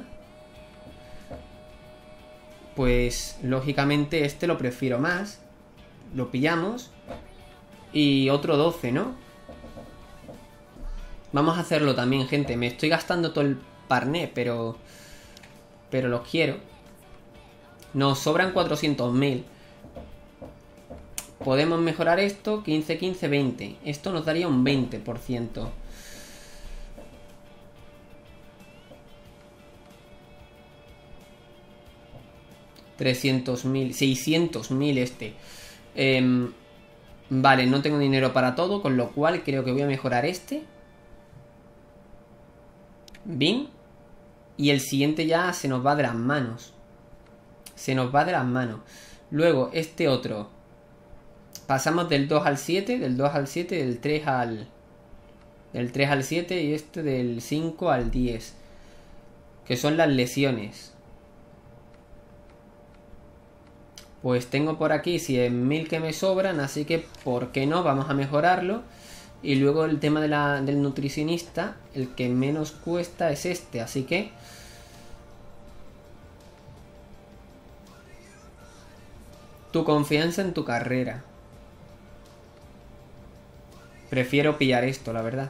S1: Pues, lógicamente, este lo prefiero más. Lo pillamos. Y otro doce, ¿no? Vamos a hacerlo también, gente. Me estoy gastando todo el parné, pero... Pero los quiero. Nos sobran cuatrocientos mil. Podemos mejorar esto. quince, quince, veinte. Esto nos daría un veinte por ciento. trescientos mil. seiscientos mil este. Eh... Vale, no tengo dinero para todo, con lo cual creo que voy a mejorar este. Bien. Y el siguiente ya se nos va de las manos. Se nos va de las manos. Luego, este otro. Pasamos del dos al siete, del dos al siete, del tres al... Del tres al siete y este del cinco al diez. Que son las lesiones. Pues tengo por aquí cien mil que me sobran, así que ¿por qué no? Vamos a mejorarlo. Y luego el tema de la, del nutricionista, el que menos cuesta es este, así que... Tu confianza en tu carrera. Prefiero pillar esto, la verdad.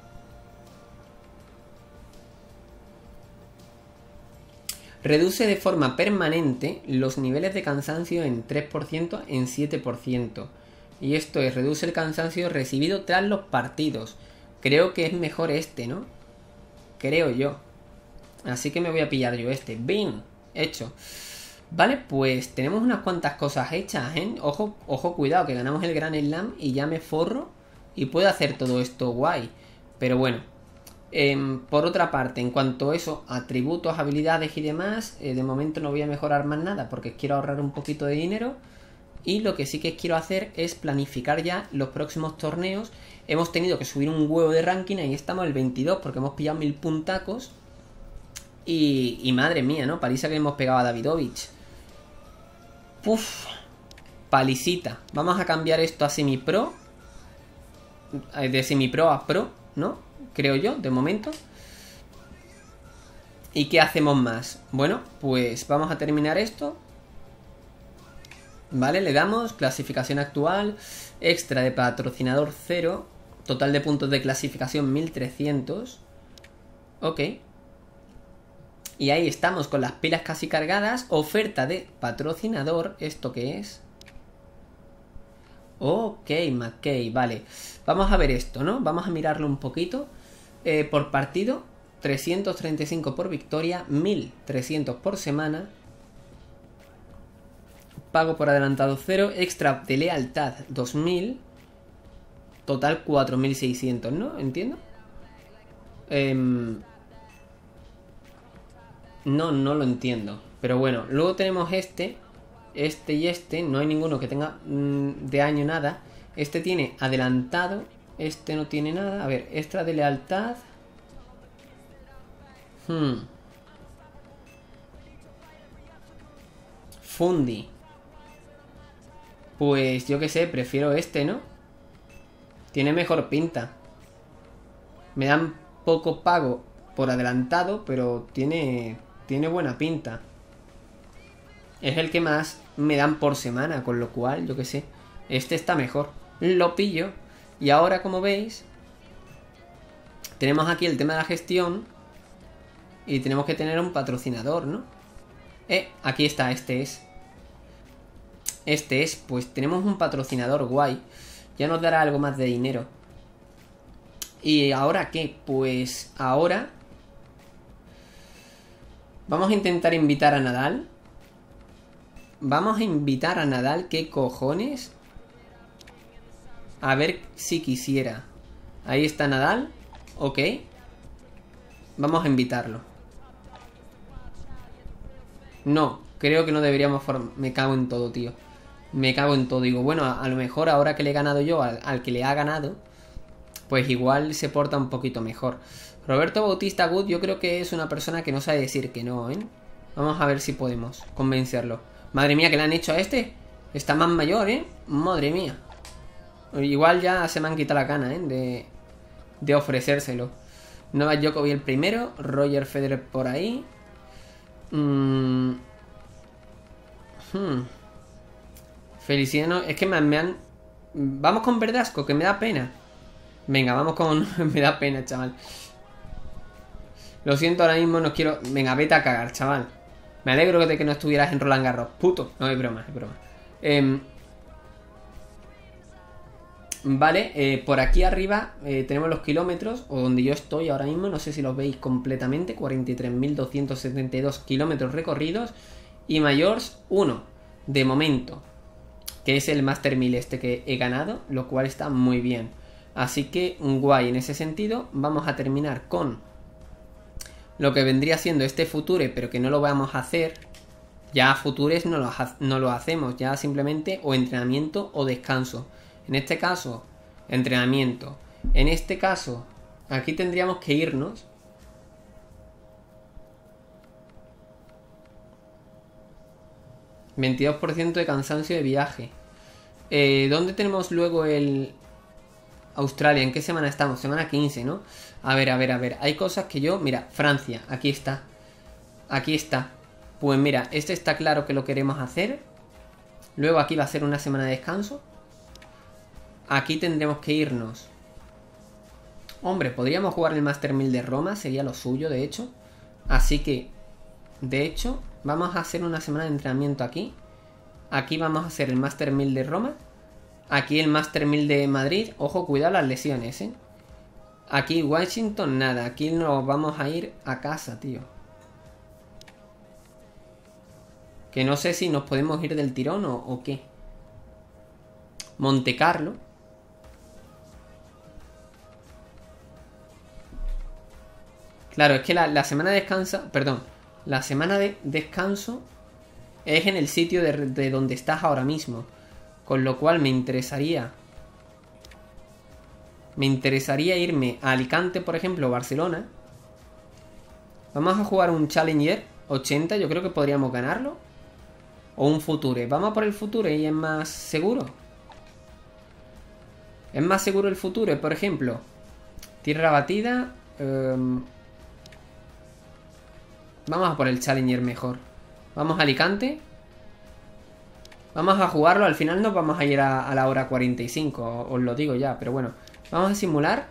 S1: Reduce de forma permanente los niveles de cansancio en tres por ciento en siete por ciento. Y esto es, reduce el cansancio recibido tras los partidos. Creo que es mejor este, ¿no? Creo yo. Así que me voy a pillar yo este. ¡Bing! Hecho. Vale, pues tenemos unas cuantas cosas hechas, ¿eh? Ojo, ojo, cuidado, que ganamos el Gran Slam y ya me forro y puedo hacer todo esto guay. Pero bueno. Eh, por otra parte, en cuanto a eso, atributos, habilidades y demás, eh, de momento no voy a mejorar más nada porque quiero ahorrar un poquito de dinero. Y lo que sí que quiero hacer es planificar ya los próximos torneos. Hemos tenido que subir un huevo de ranking, ahí estamos el veintidós porque hemos pillado mil puntacos. Y, y madre mía, ¿no? Paliza que hemos pegado a Davidovich. Puf, palisita. Vamos a cambiar esto a semi-pro. De semi-pro a pro, ¿no? Creo yo, de momento. ¿Y qué hacemos más? Bueno, pues vamos a terminar esto. Vale, le damos clasificación actual. Extra de patrocinador cero. Total de puntos de clasificación mil trescientos. Ok. Y ahí estamos con las pilas casi cargadas. Oferta de patrocinador. ¿Esto qué es? Ok, McKay, vale. Vamos a ver esto, ¿no? Vamos a mirarlo un poquito. Eh, por partido, trescientos treinta y cinco por victoria, mil trescientos por semana. Pago por adelantado cero. Extra de lealtad dos mil. Total cuatro mil seiscientos, ¿no? ¿Entiendo? Eh, no, no lo entiendo. Pero bueno, luego tenemos este. Este y este. No hay ninguno que tenga mmm, de año nada. Este tiene adelantado. Este no tiene nada. A ver, extra de lealtad. Hmm. Fundi. Pues yo que sé, prefiero este, ¿no? Tiene mejor pinta. Me dan poco pago por adelantado, pero tiene, tiene buena pinta. Es el que más me dan por semana, con lo cual, yo que sé, este está mejor. Lo pillo. Y ahora, como veis, tenemos aquí el tema de la gestión. Y tenemos que tener un patrocinador, ¿no? Eh, aquí está, este es. Este es, pues tenemos un patrocinador guay. Ya nos dará algo más de dinero. ¿Y ahora qué? Pues ahora vamos a intentar invitar a Nadal. Vamos a invitar a Nadal, ¿qué cojones? A ver si quisiera. Ahí está Nadal. Ok. Vamos a invitarlo. No, creo que no deberíamos formar... Me cago en todo, tío. Me cago en todo. Digo, bueno, a, a lo mejor ahora que le he ganado yo al, al que le ha ganado, pues igual se porta un poquito mejor. Roberto Bautista Good yo creo que es una persona que no sabe decir que no, ¿eh? Vamos a ver si podemos convencerlo. Madre mía, ¿qué le han hecho a este? Está más mayor, ¿eh? Madre mía. Igual ya se me han quitado la gana, ¿eh? De, de ofrecérselo. Novak Djokovic el primero. Roger Federer por ahí. Mm. Hmm. Feliciano. Es que me, me han... Vamos con Verdasco, que me da pena. Venga, vamos con... me da pena, chaval. Lo siento, ahora mismo no quiero... Venga, vete a cagar, chaval. Me alegro de que no estuvieras en Roland Garros. Puto. No, es broma, es broma. Eh... Vale, eh, por aquí arriba eh, tenemos los kilómetros, o donde yo estoy ahora mismo, no sé si los veis completamente, cuarenta y tres mil doscientos setenta y dos kilómetros recorridos, y Majors uno, de momento, que es el Master mil este que he ganado, lo cual está muy bien. Así que guay en ese sentido. Vamos a terminar con lo que vendría siendo este Future, pero que no lo vamos a hacer. Ya Futures no lo, no lo hacemos, ya simplemente o entrenamiento o descanso. En este caso, entrenamiento. En este caso, aquí tendríamos que irnos. veintidós por ciento de cansancio de viaje. Eh, ¿Dónde tenemos luego el Australia? ¿En qué semana estamos? Semana quince, ¿no? A ver, a ver, a ver. Hay cosas que yo... Mira, Francia, aquí está. Aquí está. Pues mira, este está claro que lo queremos hacer. Luego aquí va a ser una semana de descanso. Aquí tendremos que irnos. Hombre, podríamos jugar el Master mil de Roma. Sería lo suyo, de hecho. Así que, de hecho, vamos a hacer una semana de entrenamiento aquí. Aquí vamos a hacer el Master mil de Roma. Aquí el Master mil de Madrid. Ojo, cuidado las lesiones, ¿eh? Aquí Washington, nada. Aquí nos vamos a ir a casa, tío. Que no sé si nos podemos ir del tirón o, o qué. Monte Carlo. Claro, es que la, la semana de descanso... Perdón. La semana de descanso es en el sitio de, de donde estás ahora mismo. Con lo cual me interesaría... Me interesaría irme a Alicante, por ejemplo, o Barcelona. Vamos a jugar un Challenger ochenta. Yo creo que podríamos ganarlo. O un Future. Vamos a por el Future y es más seguro. Es más seguro el Future, por ejemplo. Tierra batida. Um, vamos a por el Challenger mejor. Vamos a Alicante. Vamos a jugarlo. Al final nos vamos a ir a, a la hora cuarenta y cinco. Os lo digo ya, pero bueno. Vamos a simular.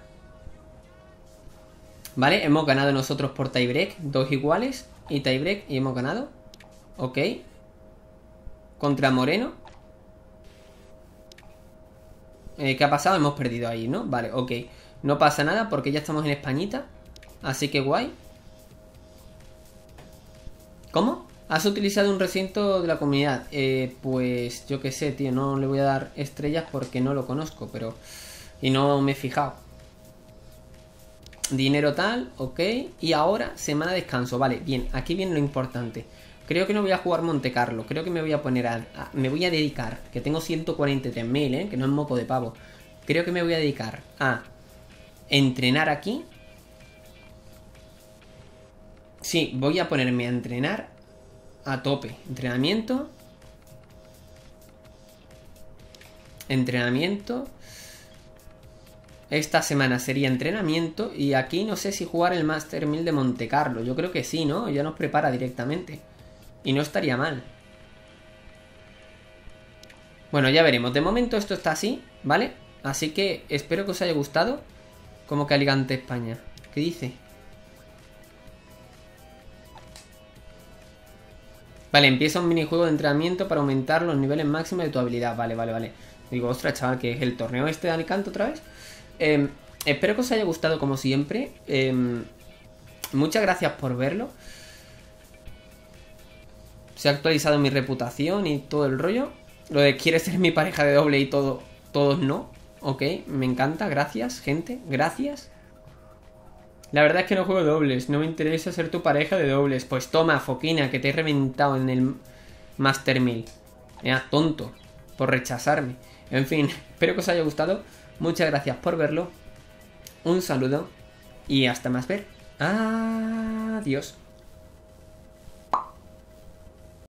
S1: Vale, hemos ganado nosotros por tiebreak. Dos iguales y tiebreak y hemos ganado. Ok. Contra Moreno. Eh, ¿Qué ha pasado? Hemos perdido ahí, ¿no? Vale, ok. No pasa nada porque ya estamos en Españita. Así que guay. ¿Cómo? Has utilizado un recinto de la comunidad. Eh, pues yo qué sé, tío. No le voy a dar estrellas porque no lo conozco, pero... Y no me he fijado. Dinero tal, ok. Y ahora, semana de descanso. Vale, bien, aquí viene lo importante. Creo que no voy a jugar Monte Carlo. Creo que me voy a poner a... a me voy a dedicar. Que tengo ciento cuarenta y tres mil, ¿eh? Que no es moco de pavo. Creo que me voy a dedicar a... entrenar aquí. Sí, voy a ponerme a entrenar a tope. Entrenamiento. Entrenamiento. Esta semana sería entrenamiento. Y aquí no sé si jugar el Master mil de Monte Carlo. Yo creo que sí, ¿no? Ya nos prepara directamente. Y no estaría mal. Bueno, ya veremos. De momento esto está así, ¿vale? Así que espero que os haya gustado. Como que Alicante, España. ¿Qué dice? Vale, empieza un minijuego de entrenamiento para aumentar los niveles máximos de tu habilidad. Vale, vale, vale. Digo, ostras, chaval, que es el torneo este de Alicante otra vez. Eh, espero que os haya gustado como siempre. Eh, muchas gracias por verlo. Se ha actualizado mi reputación y todo el rollo. Lo de quiere ser mi pareja de doble y todo, todos no. Ok, me encanta, gracias, gente, gracias. La verdad es que no juego dobles, no me interesa ser tu pareja de dobles. Pues toma, Foquina, que te he reventado en el Master mil. Era tonto, por rechazarme. En fin, espero que os haya gustado. Muchas gracias por verlo. Un saludo y hasta más ver. Adiós.